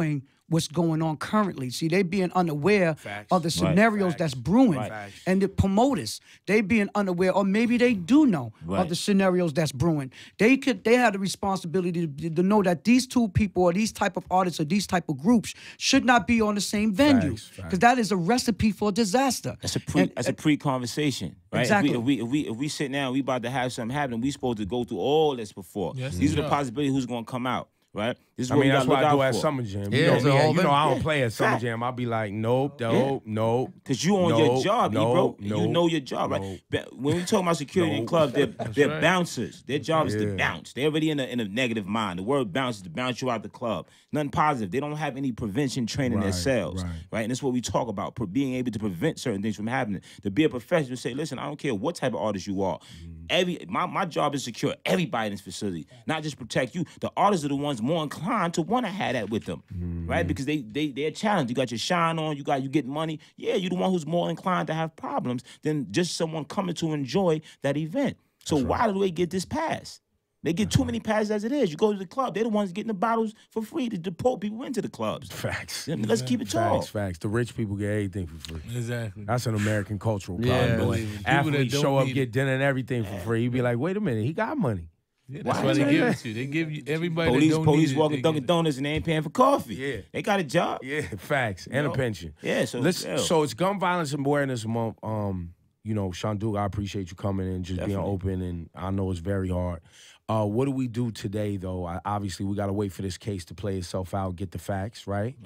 what's going on currently. See, they being unaware Facts. of the Right. scenarios Facts. that's brewing. Right. Facts. And the promoters, they being unaware, or maybe they do know Right. of the scenarios that's brewing. They have the responsibility to know that these two people or these type of artists or these type of groups should not be on the same venue. Facts, facts. Because that is a recipe for disaster. That's a And- pre-conversation, right? Exactly. If we sit down, we about to have something happen. We supposed to go through all this before. Yes, These are the yeah. possibilities who's gonna come out, right? This is I what mean, we that's gotta what I look do out at for. Summer Jam. Yeah, You know it's me, a whole you know I thing. don't play at Summer Fact. Jam. I'll be like, nope, nope. Cause you on your job, bro. You nope, know your job, right? nope. When we talk about security in Nope. clubs, they're right. bouncers. Their job is to Yeah. bounce. They're already in a negative mind. The word bounce is to bounce you out the club. Nothing positive. They don't have any prevention training Right, themselves, right. right? And that's what we talk about, being able to prevent certain things from happening. To be a professional, say, listen, I don't care what type of artist you are. My job is to secure everybody in this facility, not just protect you. The artists are the ones more inclined to want to have that with them, right? Because they're challenged. You got your shine on, you get money. Yeah, you're the one who's more inclined to have problems than just someone coming to enjoy that event. So why do they get this pass? They get too many passes as it is. You go to the club, they're the ones getting the bottles for free to deport people into the clubs. Facts. I mean, let's keep it tall. Facts. The rich people get everything for free. Exactly. That's an American cultural Yeah. problem. boy. Unbelievable. People that Athletes don't show up, need get it. dinner and everything for free. You be like, wait a minute, he got money. Yeah, that's Why why is they that? give it to you. They give you everybody that Police don't police need it, walking they Dunkin' get it. Donuts and they ain't paying for coffee. Yeah. They got a job. Yeah, facts. And a know? pension. Yeah, so, Listen, yeah. so it's Gun Violence Awareness Month. You know, Sean Duke, I appreciate you coming and just being Definitely. open, and I know it's very hard. What do we do today, though? Obviously, we got to wait for this case to play itself out, get the facts, right?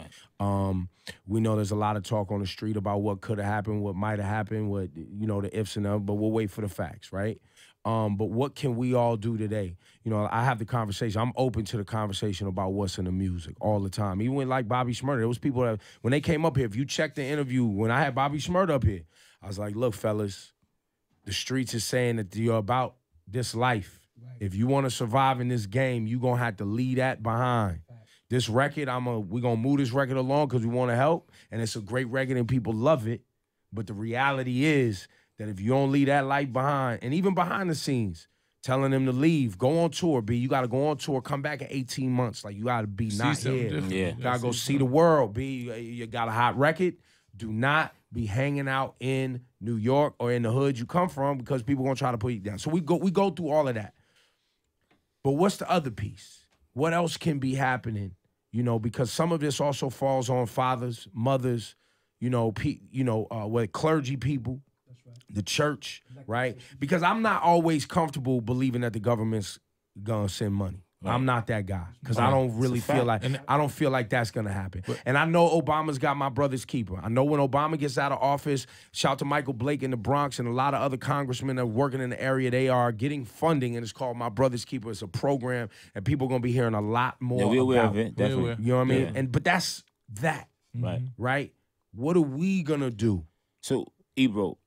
We know there's a lot of talk on the street about what could have happened, what might have happened, what, you know, the ifs and the, but we'll wait for the facts, right? But what can we all do today? You know, I have the conversation. I'm open to the conversation about what's in the music all the time. Even when, like, Bobby Shmurda, there was people that, when they came up here, if you check the interview, when I had Bobby Shmurda up here, I was like, look, fellas, the streets is saying that you're about this life. If you want to survive in this game, you're going to have to leave that behind. This record, we're going to move this record along because we want to help, and it's a great record and people love it. But the reality is that if you don't leave that life behind, and even behind the scenes, telling them to leave, go on tour, B. You got to go on tour, come back in 18 months. Like, you got to be See not something here. different. Yeah. You got to go see the world, B. You got a hot record. Do not be hanging out in New York or in the hood you come from because people going to try to put you down. So we go through all of that. But what's the other piece? What else can be happening? You know, because some of this also falls on fathers, mothers, clergy people, the church, right? Because I'm not always comfortable believing that the government's gonna send money. I'm not that guy because I don't really feel like that's gonna happen. And I know Obama's got my brother's keeper. I know when Obama gets out of office, shout out to Michael Blake in the Bronx and a lot of other congressmen that are working in the area. They are getting funding, and it's called My Brother's Keeper. It's a program, and people are gonna be hearing a lot more. Yeah, we're aware about of it, definitely. aware. You know what I mean? Yeah. But that's that, Right. right? What are we gonna do? So, Ebro,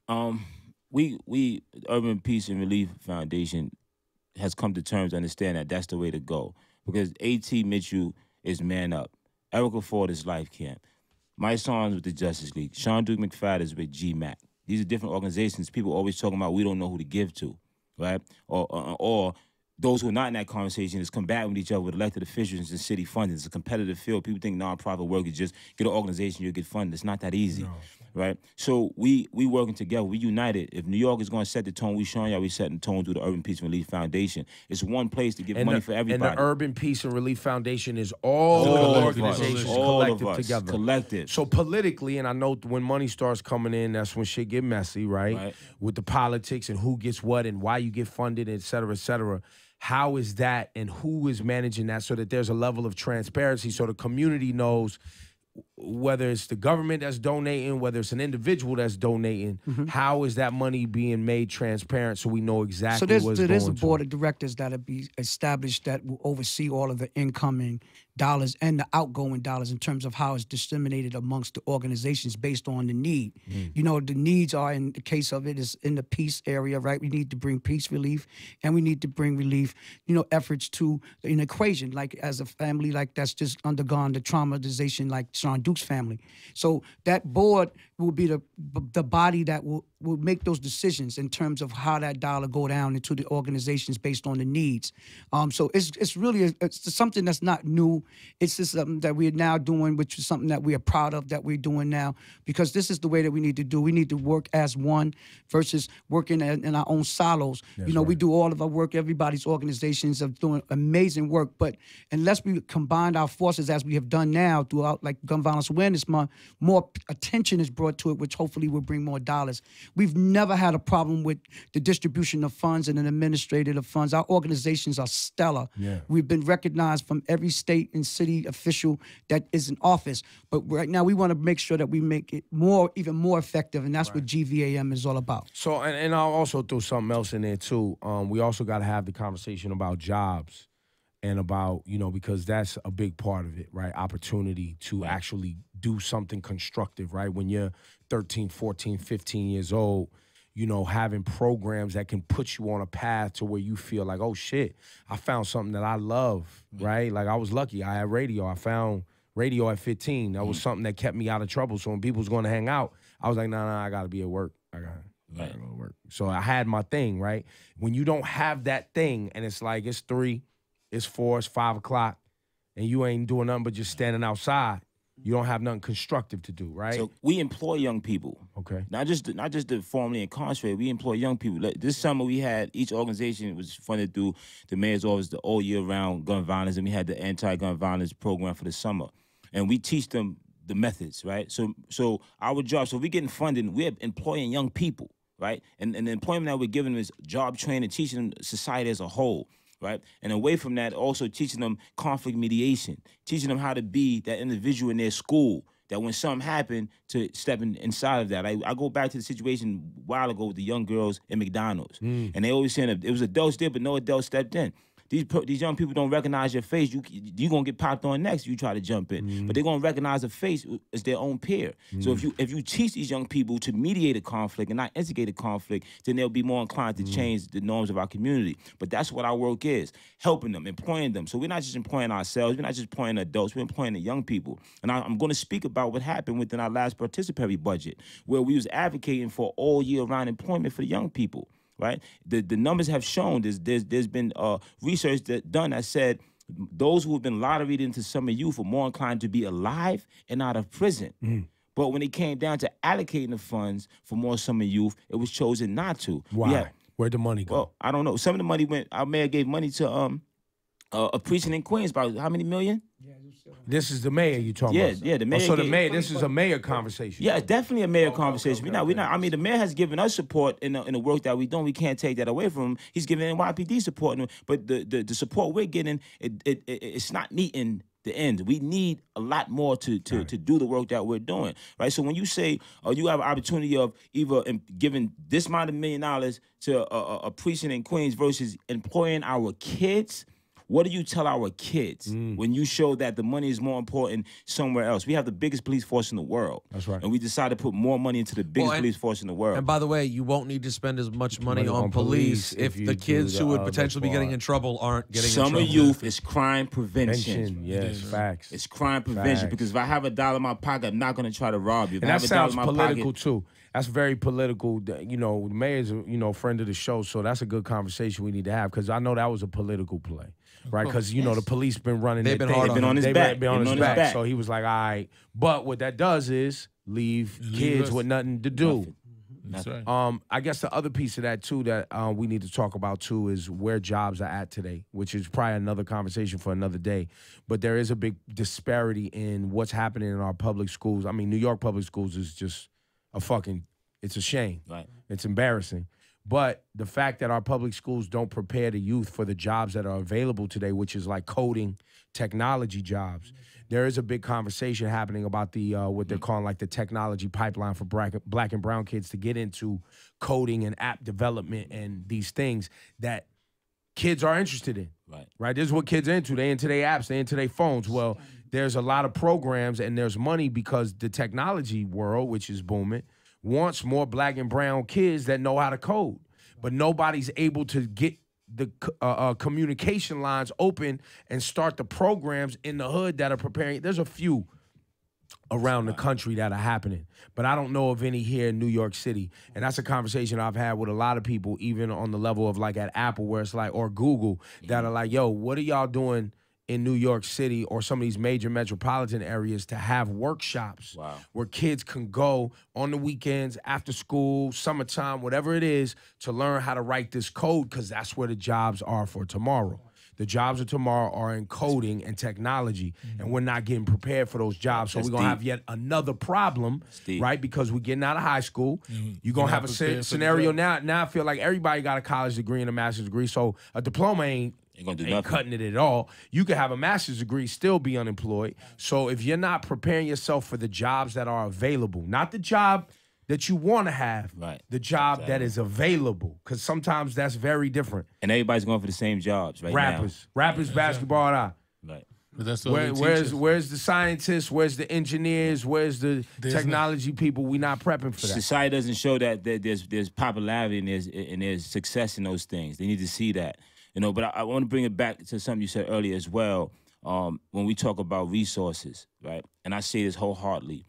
we Urban Peace and Relief Foundation has come to terms to understand that that's the way to go. Because A.T. Mitchell is Man Up. Erica Ford is Life Camp. My son's with the Justice League. Sean Duke McFadden is with GMAC. These are different organizations. People always talking about we don't know who to give to, right? Or those who are not in that conversation is combating with each other with elected officials and city funding. It's a competitive field. People think nonprofit work is just get an organization, you'll get funded. It's not that easy, right? So we working together. We united. If New York is going to set the tone, we showing y'all we setting the tone through the Urban Peace and Relief Foundation. It's one place to give money for everybody. And the Urban Peace and Relief Foundation is all All the of us. organizations All of collected us. together. Collective. So politically, and I know when money starts coming in, that's when shit get messy, right? Right. With the politics and who gets what and why you get funded, et cetera, et cetera. How is that and who is managing that so that there's a level of transparency so the community knows whether it's the government that's donating, whether it's an individual that's donating, how is that money being made transparent so we know exactly So what's there's a going to? board of directors that'll be established that will oversee all of the incoming dollars and the outgoing dollars in terms of how it's disseminated amongst the organizations based on the need. You know, the needs are, in the case of it, is in the peace area, right? We need to bring peace relief, and we need to bring relief, efforts to an equation, like as a family like that's just undergone the traumatization like Sean Duke's family. So that board will be the body that will make those decisions in terms of how that dollar go down into the organizations based on the needs. So it's really it's something that's not new. It's just something that we are now doing, which is something that we are proud of that we're doing now, because this is the way that we need to do. We need to work as one versus working in our own silos. We do all of our work. Everybody's organizations are doing amazing work, but unless we combine our forces as we have done now throughout, like Gun Violence Awareness Month, more attention is brought to it, which hopefully will bring more dollars. We've never had a problem with the distribution of funds and an administrative funds. Our organizations are stellar. Yeah. We've been recognized from every state and city official that is in office. But right now, we want to make sure that we make it even more effective, and that's what GVAM is all about. So, and I'll also throw something else in there too. We also got to have the conversation about jobs and about, because that's a big part of it, right? Opportunity to actually do something constructive, right? When you're 13, 14, 15 years old, having programs that can put you on a path to where you feel like, oh shit, I found something that I love, right? Like I was lucky. I had radio. I found radio at 15. That was something that kept me out of trouble. So when people was going to hang out, I was like, nah, I got to be at work. I gotta go to work. So I had my thing, right? When you don't have that thing and it's like, it's 3, it's 4, it's 5 o'clock, and you ain't doing nothing but just standing outside, you don't have nothing constructive to do, right? So we employ young people. Okay. Not just the formerly incarcerated. We employ young people. Like this summer we had each organization was funded through the mayor's office, the all year round gun violence, and we had the anti-gun violence program for the summer. And we teach them the methods, right? So our job, so we're getting funding, we're employing young people, right? And the employment that we're giving them is job training, teaching them society as a whole. Right? And away from that, also teaching them conflict mediation, teaching them how to be that individual in their school, that when something happened, to step inside of that. I go back to the situation a while ago with the young girls in McDonald's. And they always saying it was adults there, but no adults stepped in. These young people don't recognize your face. You gonna get popped on next if you try to jump in. But they're gonna recognize the face as their own peer. So if you teach these young people to mediate a conflict and not instigate a conflict, then they'll be more inclined to change the norms of our community. But that's what our work is, helping them, employing them. So we're not just employing ourselves, we're not just employing adults, we're employing the young people. And I'm gonna speak about what happened within our last participatory budget, where we was advocating for all year round employment for the young people. Right, the numbers have shown there's been research done that said those who have been lotteried into summer youth are more inclined to be alive and out of prison. But when it came down to allocating the funds for more summer youth, it was chosen not to. Why? Where'd the money go? Well, I don't know. Some of the money went. Our mayor gave money to a precinct in Queens. About how many million? This is the mayor you talking about? Yeah, the mayor. So the mayor, this is a mayor conversation. Yeah, it's definitely a mayor conversation. We're not. I mean, the mayor has given us support in the work that we do. We can't take that away from him. He's giving NYPD support, but the support we're getting, it's not meeting the end. We need a lot more to do the work that we're doing, right? So when you say you have an opportunity of either giving this amount of $1 million to a precinct in Queens versus employing our kids. What do you tell our kids when you show that the money is more important somewhere else? We have the biggest police force in the world. That's right. And we decided to put more money into the biggest police force in the world. And by the way, you won't need to spend as much money on police if the kids who would potentially be getting in trouble aren't getting in trouble. Summer youth is crime prevention. Yes, facts. It's crime prevention because if I have $1 in my pocket, I'm not going to try to rob you. If And I that have sounds $1 in my political pocket, too. That's very political. The mayor's a friend of the show, so that's a good conversation we need to have because I know that was a political play, right? Because the police been running. They've been hard They've been on his back. Been on his back. So he was like, all right. But what that does is leave kids with nothing to do. That's right. I guess the other piece of that too that we need to talk about too is where jobs are at today, which is probably another conversation for another day. But there is a big disparity in what's happening in our public schools. I mean, New York public schools is just it's a shame. Right. It's embarrassing. But the fact that our public schools don't prepare the youth for the jobs that are available today, which is like coding, technology jobs, there is a big conversation happening about the what they're calling like the technology pipeline for black and brown kids to get into coding and app development and these things that kids are interested in. Right? This is what kids are into. They into their apps, they into their phones. Well, there's a lot of programs and there's money because the technology world, which is booming, wants more black and brown kids that know how to code. But nobody's able to get the communication lines open and start the programs in the hood that are preparing. There's a few around the country that are happening, but I don't know of any here in New York City. And that's a conversation I've had with a lot of people, even on the level of like at Apple, where it's like, or Google, that are like, yo, what are y'all doing in New York City or some of these major metropolitan areas to have workshops where kids can go on the weekends, after school, summertime, whatever it is, to learn how to write this code, because that's where the jobs are for tomorrow. The jobs of tomorrow are in coding and technology, and we're not getting prepared for those jobs. So we're going to have yet another problem, right? Because we're getting out of high school. You're going to have a scenario now. Now I feel like everybody got a college degree and a master's degree, so a diploma ain't cutting it at all. You could have a master's degree, still be unemployed. So if you're not preparing yourself for the jobs that are available, not the job that you want to have, the job that is available, because sometimes that's very different. And everybody's going for the same jobs right now. Rappers, basketball, right. But that's all where's the scientists? Where's the engineers? Where's the technology people? We not prepping for that. Society doesn't show that there's popularity and there's success in those things. They need to see that, you know. But I want to bring it back to something you said earlier as well. When we talk about resources, right? And I say this wholeheartedly.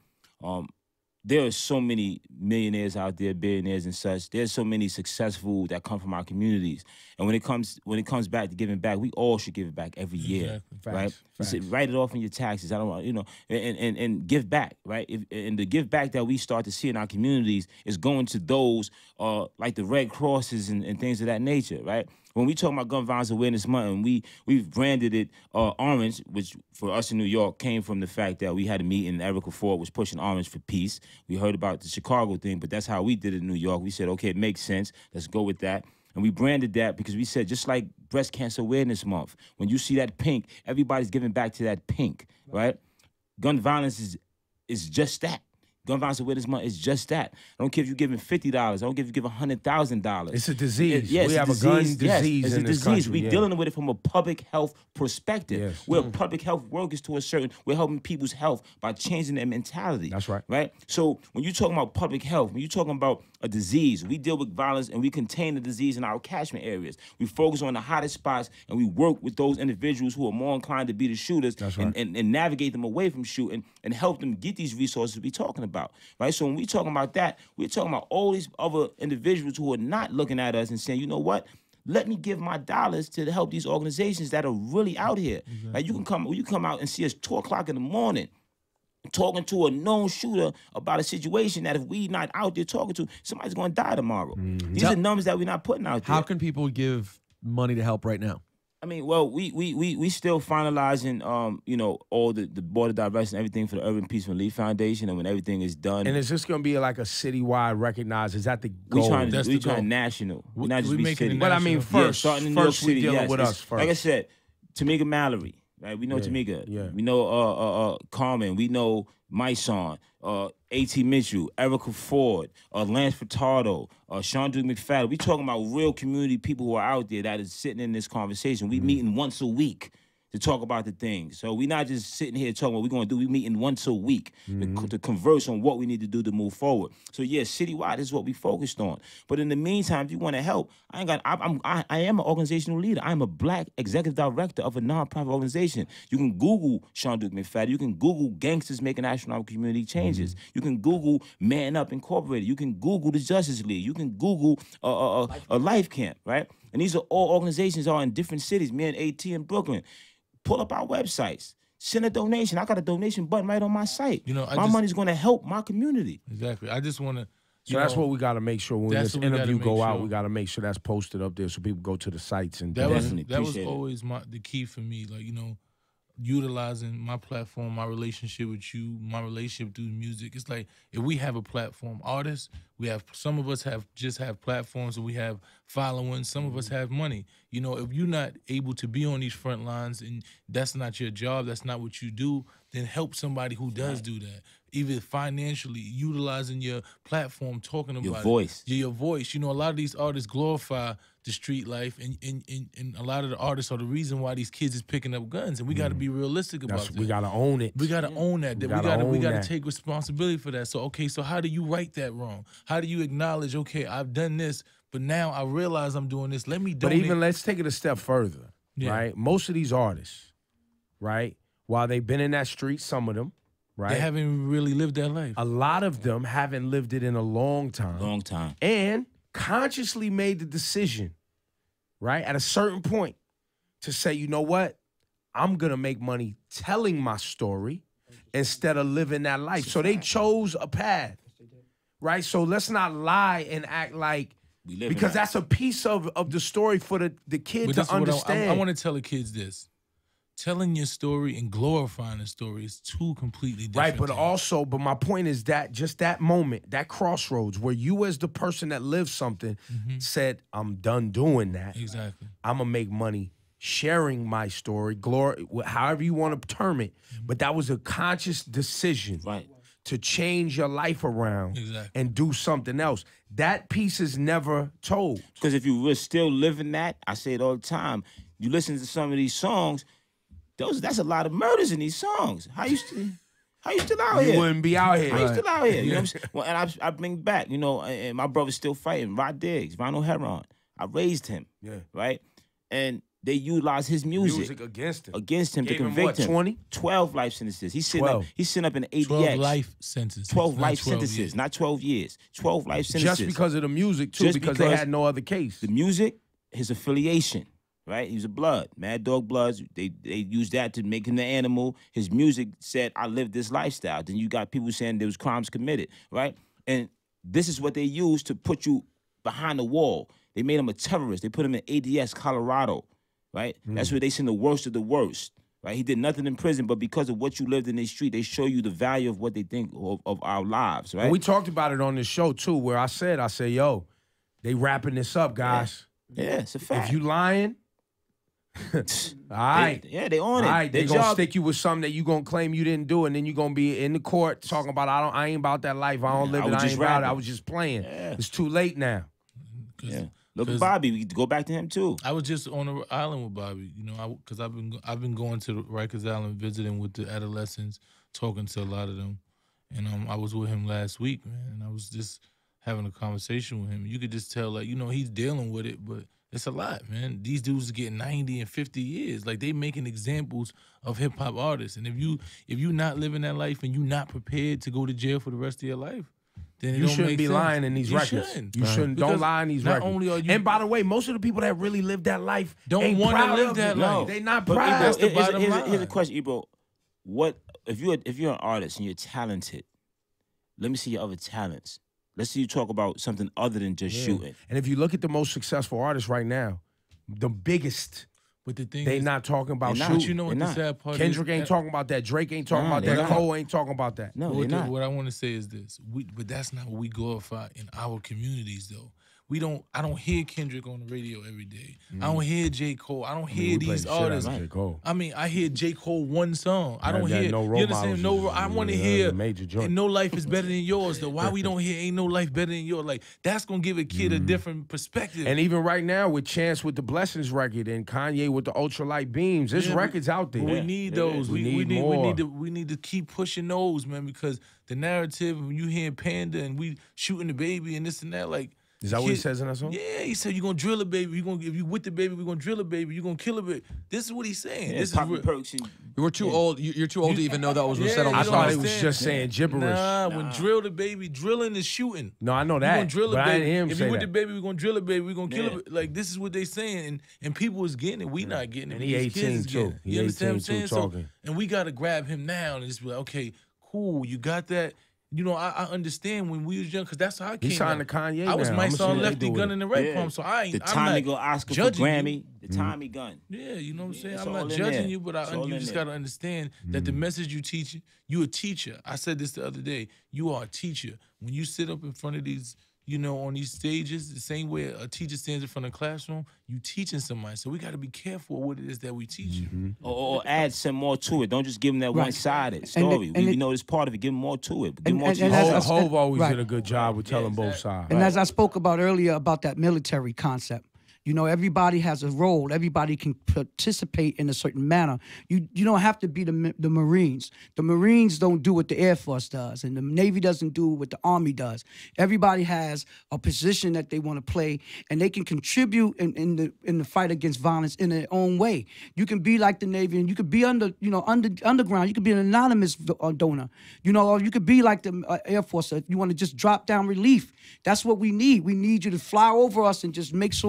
There are so many millionaires out there, billionaires and such. There's so many successful that come from our communities. And when it comes back to giving back, we all should give it back every year, right? Write it off in your taxes. I don't want, you know, and give back, right? And the give back that we start to see in our communities is going to those like the Red Crosses and things of that nature, right? When we talk about Gun Violence Awareness Month, and we've branded it orange, which for us in New York came from the fact that we had a meeting, Erica Ford was pushing orange for peace. We heard about the Chicago thing, but that's how we did it in New York. We said, okay, it makes sense. Let's go with that. And we branded that because we said, just like Breast Cancer Awareness Month, when you see that pink, everybody's giving back to that pink, right? Gun violence is just that. Gun Violence Awareness Month is just that. I don't care if you're giving $50. I don't care if you give $100,000. It's a disease. We have a gun disease it's in a this disease. country. We're dealing with it from a public health perspective. Yes. We're public health workers to a certain. We're helping people's health by changing their mentality. That's right. Right? So when you're talking about public health, when you're talking about a disease, we deal with violence and we contain the disease in our catchment areas. We focus on the hottest spots and we work with those individuals who are more inclined to be the shooters. That's right. and navigate them away from shooting and help them get these resources we're talking about. Right? So when we talking about that, we're talking about all these other individuals who are not looking at us and saying, you know what? Let me give my dollars to help these organizations that are really out here. Exactly. Like you come out and see us 2 o'clock in the morning talking to a known shooter about a situation that if we not out there talking to, somebody's going to die tomorrow. Mm-hmm. These are numbers that we're not putting out there. How can people give money to help right now? I mean, well, we still finalizing, you know, all the board of directors and everything for the Urban Peace and Relief Foundation, and when everything is done. And is this going to be like a citywide recognized? Is that the goal? We trying national. We're not just be city. But I mean, first, starting in New York City, we dealing with us first. Like I said, Tamika Mallory, right? We know Tamika. Yeah. We know Carmen. We know Myson, A.T. Mitchell, Erica Ford, Lance Furtado, Sean Duke McFadden. We talking about real community people who are out there that is sitting in this conversation. We meeting once a week to talk about the things. So we're not just sitting here talking what we're going to do. We're meeting once a week to converse on what we need to do to move forward. So yeah, citywide is what we focused on. But in the meantime, if you want to help, I am an organizational leader. I'm a Black executive director of a nonprofit organization. You can Google Sean Duke McFadden. You can Google Gangsters Making Astronomical Community Changes. You can Google Man Up Incorporated. You can Google the Justice League. You can Google a Life Camp, right? And these are all organizations are in different cities. Me and AT in Brooklyn. Pull up our websites. Send a donation. I got a donation button right on my site. You know, my money's going to help my community. Exactly. I just want to. So that's what we got to make sure when this interview go out. We got to make sure that's posted up there so people go to the sites and that was always the key for me. Like, you know, utilizing my platform, my relationship with you, my relationship through music. It's like if we have a platform, artists, we have some of us have platforms and we have following. Some of us have money. You know, if you're not able to be on these front lines and that's not your job, that's not what you do, then help somebody who does do that. Either financially, utilizing your platform, talking about your voice. Your voice. You know, a lot of these artists glorify the street life, and a lot of the artists are the reason why these kids is picking up guns. And we got to be realistic about that. We got to own it. We got to own that. We got to take responsibility for that. So, okay, so how do you right that wrong? How do you acknowledge, okay, I've done this, but now I realize I'm doing this. Let me donate. But even let's take it a step further, right? Most of these artists, right, while they've been in that street, some of them, right? They haven't really lived their life. A lot of them haven't lived it in a long time. Long time. And consciously made the decision, right, at a certain point to say, you know what? I'm gonna make money telling my story instead of living that life. So they chose a path, right? So let's not lie and act like, We live in because that. that's a piece of the story for the kid But to this is what understand. I want to tell the kids this. Telling your story and glorifying the story is two completely different Right, but things. also, but my point is that just that moment, that crossroads where you as the person that lived something said, I'm done doing that. Exactly. I'm going to make money sharing my story, glory, however you want to term it. But that was a conscious decision Right. to change your life around Exactly. and do something else. That piece is never told. Because if you were still living that, I say it all the time. You listen to some of these songs. That's a lot of murders in these songs. How you still out You here? wouldn't be out here. How you still out here? You know what I'm saying? Well, and I bring back, you know, and my brother's still fighting. Rod Diggs, Ronald Heron. I raised him. Yeah. Right? And they utilized his music against him. against him Gave to him convict what, him. 20? 12 life sentences. He's sitting 12. up. He's sitting up in ADX. 12 life sentences. 12 not life 12 sentences, years. not 12 years. 12 life sentences. Just because of the music, too, Just because they because had no other case. the music, his affiliation, right? He was a blood, Mad Dog Bloods. They used that to make him the animal. His music said, I live this lifestyle. Then you got people saying there was crimes committed, right? And this is what they used to put you behind the wall. They made him a terrorist. They put him in ADS, Colorado, right? That's where they send the worst of the worst, right? He did nothing in prison, but because of what you lived in the street, they show you the value of what they think of our lives, right? And we talked about it on this show, too, where I said, yo, they wrapping this up, guys. Yeah, it's a fact. If you lying, all right. They on it. All right, they Their gonna job- stick you with something that you gonna claim you didn't do, and then you gonna be in the court talking about I ain't about that life. I don't live I it. was I just ain't about it. rapping. I was just playing. Yeah. It's too late now. Yeah. Look at 'cause- Bobby. We go back to him too. I was just on the island with Bobby, you know, because I've been going to Rikers Island visiting with the adolescents, talking to a lot of them, and I was with him last week, man, and I was just having a conversation with him. You could just tell, like, you know, he's dealing with it, but it's a lot, man. These dudes get 90 and 50 years, like they making examples of hip hop artists, and if you not living that life and you not prepared to go to jail for the rest of your life, then it You don't shouldn't make be sense. lying in these You records. shouldn't. You shouldn't. Don't Because lie in these not records. only are you- and by the way, most of the people that really live that life Don't ain't wanna proud live of that it. life. They not But proud. That's the Ebro, bottom here's a line. question, Ebro. What if you're an artist and you're talented? Let me see your other talents. Let's see you talk about something other than just shooting. And if you look at the most successful artists right now, the biggest, But the thing they is, not talking about They not. but shooting. you know what They're the not. sad part Kendrick is? ain't talking about that. Drake ain't talking Nah, about they that. not. Cole ain't talking about that. No, What, they're not. what I want to say is this: but that's not what we glorify in our communities, though. I don't hear Kendrick on the radio every day. I don't hear J. Cole. I don't hear we play these the shit out of artists. J. Cole. I mean, I hear J. Cole one song. I Yeah, don't that hear. No You Role understand? Models No, is- I want to is a hear. major joint. No life is better than yours. Though, why we don't hear "Ain't No Life Better Than Yours"? Like that's gonna give a kid a different perspective. And even right now with Chance with the Blessings record and Kanye with the Ultralight Beams, there's Yeah, records out there. But we need those. We We need more. we need to keep pushing those, man, because the narrative when you hear Panda and we shooting the baby and this and that, like Is that what he kid- says in that song? Yeah, he said you're gonna drill a baby. If you with the baby, we're gonna drill a baby. You're gonna kill a baby. This is what he's saying. Yeah, this is Poppy real. Perks and You were too old. You're too old to even know that was said on Yeah, the I you thought song. it was understand. just saying gibberish. Nah, when drill the baby, drilling is shooting. No, I know You that. gonna drill a but I baby. didn't hear him If say you with that. the baby, we're gonna drill a baby. We're gonna kill Yeah. it. Like this is what they saying, and people is getting it. We not getting it. And but he these kids 18 is too. getting it. He You understand 18 what I'm saying? too, talking. And we gotta grab him now and just be like, okay, cool, you got that. You know, I understand when we was young because that's how I came. He signed up. to Kanye I was now. my I'ma see son what they Lefty do with Gun it. in the right Yeah. palm, so I ain't. the I'm Tommy not go Oscar for judging you. Grammy, the Tommy gun. Yeah, you know what I'm saying? it's I'm all not in judging there. you, but It's all you in just there. got to understand that the message you teaching, you a teacher. I said this the other day. You are a teacher. When you sit up in front of these, you know, on these stages, the same way a teacher stands in front of a classroom, you teaching somebody. So we got to be careful what it is that we teach you. Or add some more to it. Don't just give them that Right. one-sided And story. and we it- know it's part of it. Give them more to it. Give more and to your as I story. said- Hove always right. did a good job with telling both sides. And as I spoke about earlier about that military concept, you know, everybody has a role. Everybody can participate in a certain manner. You don't have to be the Marines. The Marines don't do what the Air Force does, and the Navy doesn't do what the Army does. Everybody has a position that they want to play, and they can contribute in the fight against violence in their own way. You can be like the Navy, and you could be underground. You could be an anonymous donor, you know, or you could be like the Air Force if you want to just drop down relief. That's what we need. We need you to fly over us and just make sure that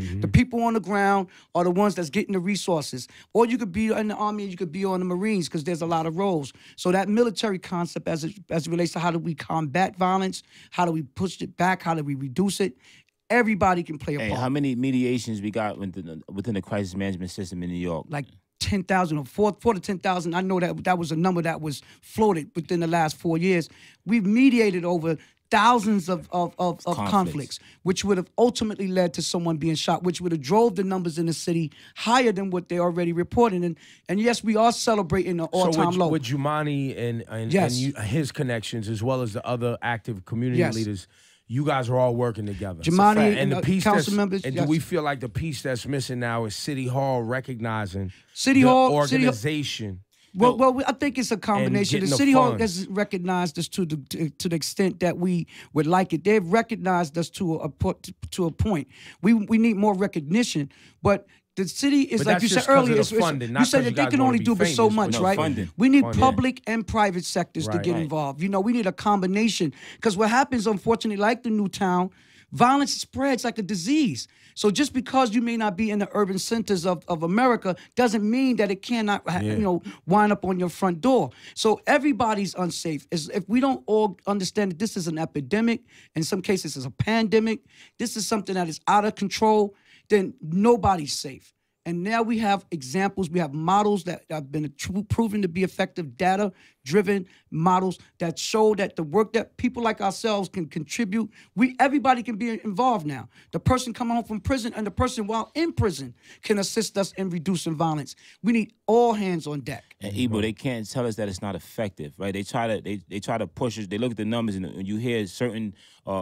The people on the ground are the ones that's getting the resources. Or you could be in the Army, you could be on the Marines, because there's a lot of roles. So that military concept as it relates to how do we combat violence, how do we push it back, how do we reduce it, everybody can play a Hey, part. how many mediations we got within the crisis management system in New York? Like 10,000 or 4 to 10,000. I know that was a number that was floated within the last 4 years. We've mediated over thousands of conflicts, which would have ultimately led to someone being shot, which would have drove the numbers in the city higher than what they already reported. And yes, we are celebrating an all-time low. With Jumani and Yes. his connections, as well as the other active community Yes. leaders, you guys are all working together. Jumani and the piece council that's, members, and yes. do we feel like the piece that's missing now is City Hall recognizing City the Hall- organization? Well, I think it's a combination. The getting the City Hall funds. has recognized us to the extent that we would like it. They've recognized us to a point. We need more recognition, but the city is But like that's you said just 'cause of earlier. the it's- funding, not you said 'cause that you they guys can wanna only be do but so famous, much, but no right? funding. We need Funding. public and private sectors to Right. get Right. involved. We need a combination, because what happens, unfortunately, like the new town, violence spreads like a disease. So just because you may not be in the urban centers of America doesn't mean that it cannot, wind up on your front door. So everybody's unsafe. If we don't all understand that this is an epidemic, in some cases it's a pandemic, this is something that is out of control, then nobody's safe. And now we have examples, we have models that have been proven to be effective, data-driven models that show that the work that people like ourselves can contribute, everybody can be involved now. The person coming home from prison and the person while in prison can assist us in reducing violence. We need all hands on deck. And Ebro, they can't tell us that it's not effective, right? They try to push us. They look at the numbers, and you hear certain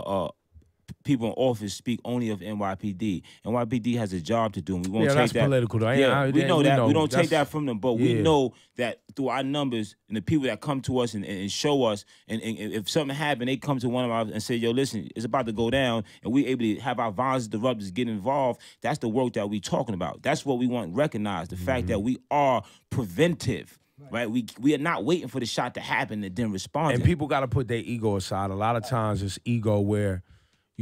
people in office speak only of NYPD. NYPD has a job to do, and we won't Yeah, take that's that. political, though. Yeah, we know that. We don't take That's- that from them, but we yeah. know that through our numbers and the people that come to us and show us, and if something happened, they come to one of us and say, yo, listen, it's about to go down, and we able to have our violence disruptors get involved. That's the work that we talking about. That's what we want recognized, the fact that we are preventive. Right, we are not waiting for the shot to happen and then responding. And people got to put their ego aside. A lot of times it's ego where, the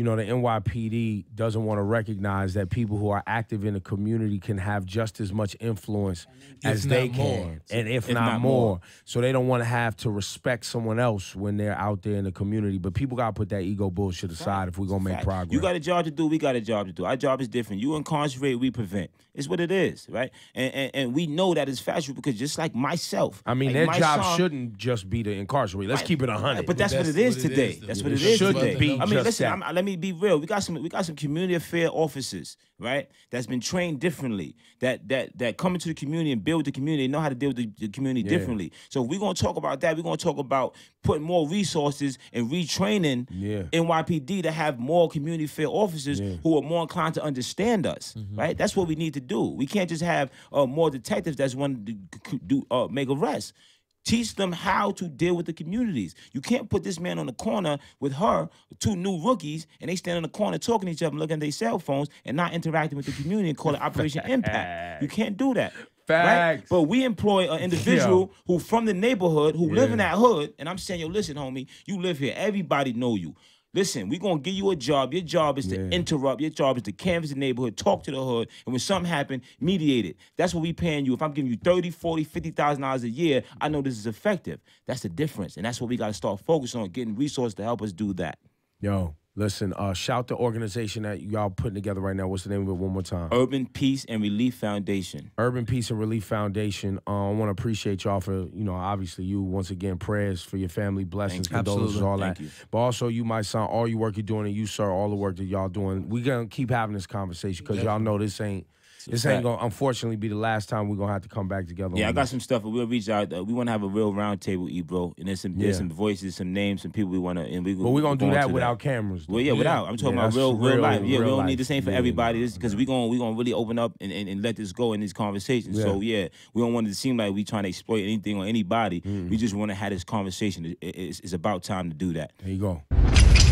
NYPD doesn't want to recognize that people who are active in the community can have just as much influence as not they more. can, and if not more. So they don't want to have to respect someone else when they're out there in the community. But people got to put that ego bullshit aside if we're going to make Fact. progress. You got a job to do, we got a job to do. Our job is different. You incarcerate, we prevent. It's what it is, right? And we know that it's factual because just like myself. I mean, like their my job son- shouldn't just be to incarcerate. Let's keep it 100. But that's what it is today. That's what it is Shouldn't today. be I mean, just listen. that. Let me be real. We got some community affair officers, right? That's been trained differently. That come into the community and build the community. They know how to deal with the community differently. So if we're gonna talk about that, we're gonna talk about putting more resources and retraining NYPD to have more community affair officers who are more inclined to understand us, right? That's what we need to do. We can't just have more detectives that's want to do make arrests. Teach them how to deal with the communities. You can't put this man on the corner with her, two new rookies, and they stand on the corner talking to each other and looking at their cell phones and not interacting with the community and call it Operation Impact. You can't do that. Right? Facts. But we employ an individual who from the neighborhood, who live in that hood, and I'm saying, yo, listen, homie, you live here. Everybody know you. Listen, we're going to give you a job. Your job is to interrupt. Your job is to canvass the neighborhood, talk to the hood, and when something happen, mediate it. That's what we paying you. If I'm giving you $30,000, $40,000, $50,000 a year, I know this is effective. That's the difference, and that's what we got to start focusing on, getting resources to help us do that. Yo, listen, shout the organization that y'all putting together right now. What's the name of it one more time? Urban Peace and Relief Foundation. Urban Peace and Relief Foundation. I want to appreciate y'all for, obviously you, once again, prayers for your family, blessings, condolences, all that. Thank you. But also you, my son, all your work you're doing, and you, sir, all the work that y'all doing. We're going to keep having this conversation because y'all know this ain't going to, unfortunately, be the last time we're going to have to come back together. Yeah, on I got this. some stuff. We'll reach out. We want to have a real round table, Ebro. And there's some voices, some names, some people we want to. But we're going to do that without cameras. Well, yeah, without. I'm talking about that's real life. Yeah, we real don't need life. this ain't for everybody. Because we're gonna really open up and let this go in these conversations. So yeah, we don't want it to seem like we trying to exploit anything or anybody. We just want to have this conversation. It's about time to do that. There you go.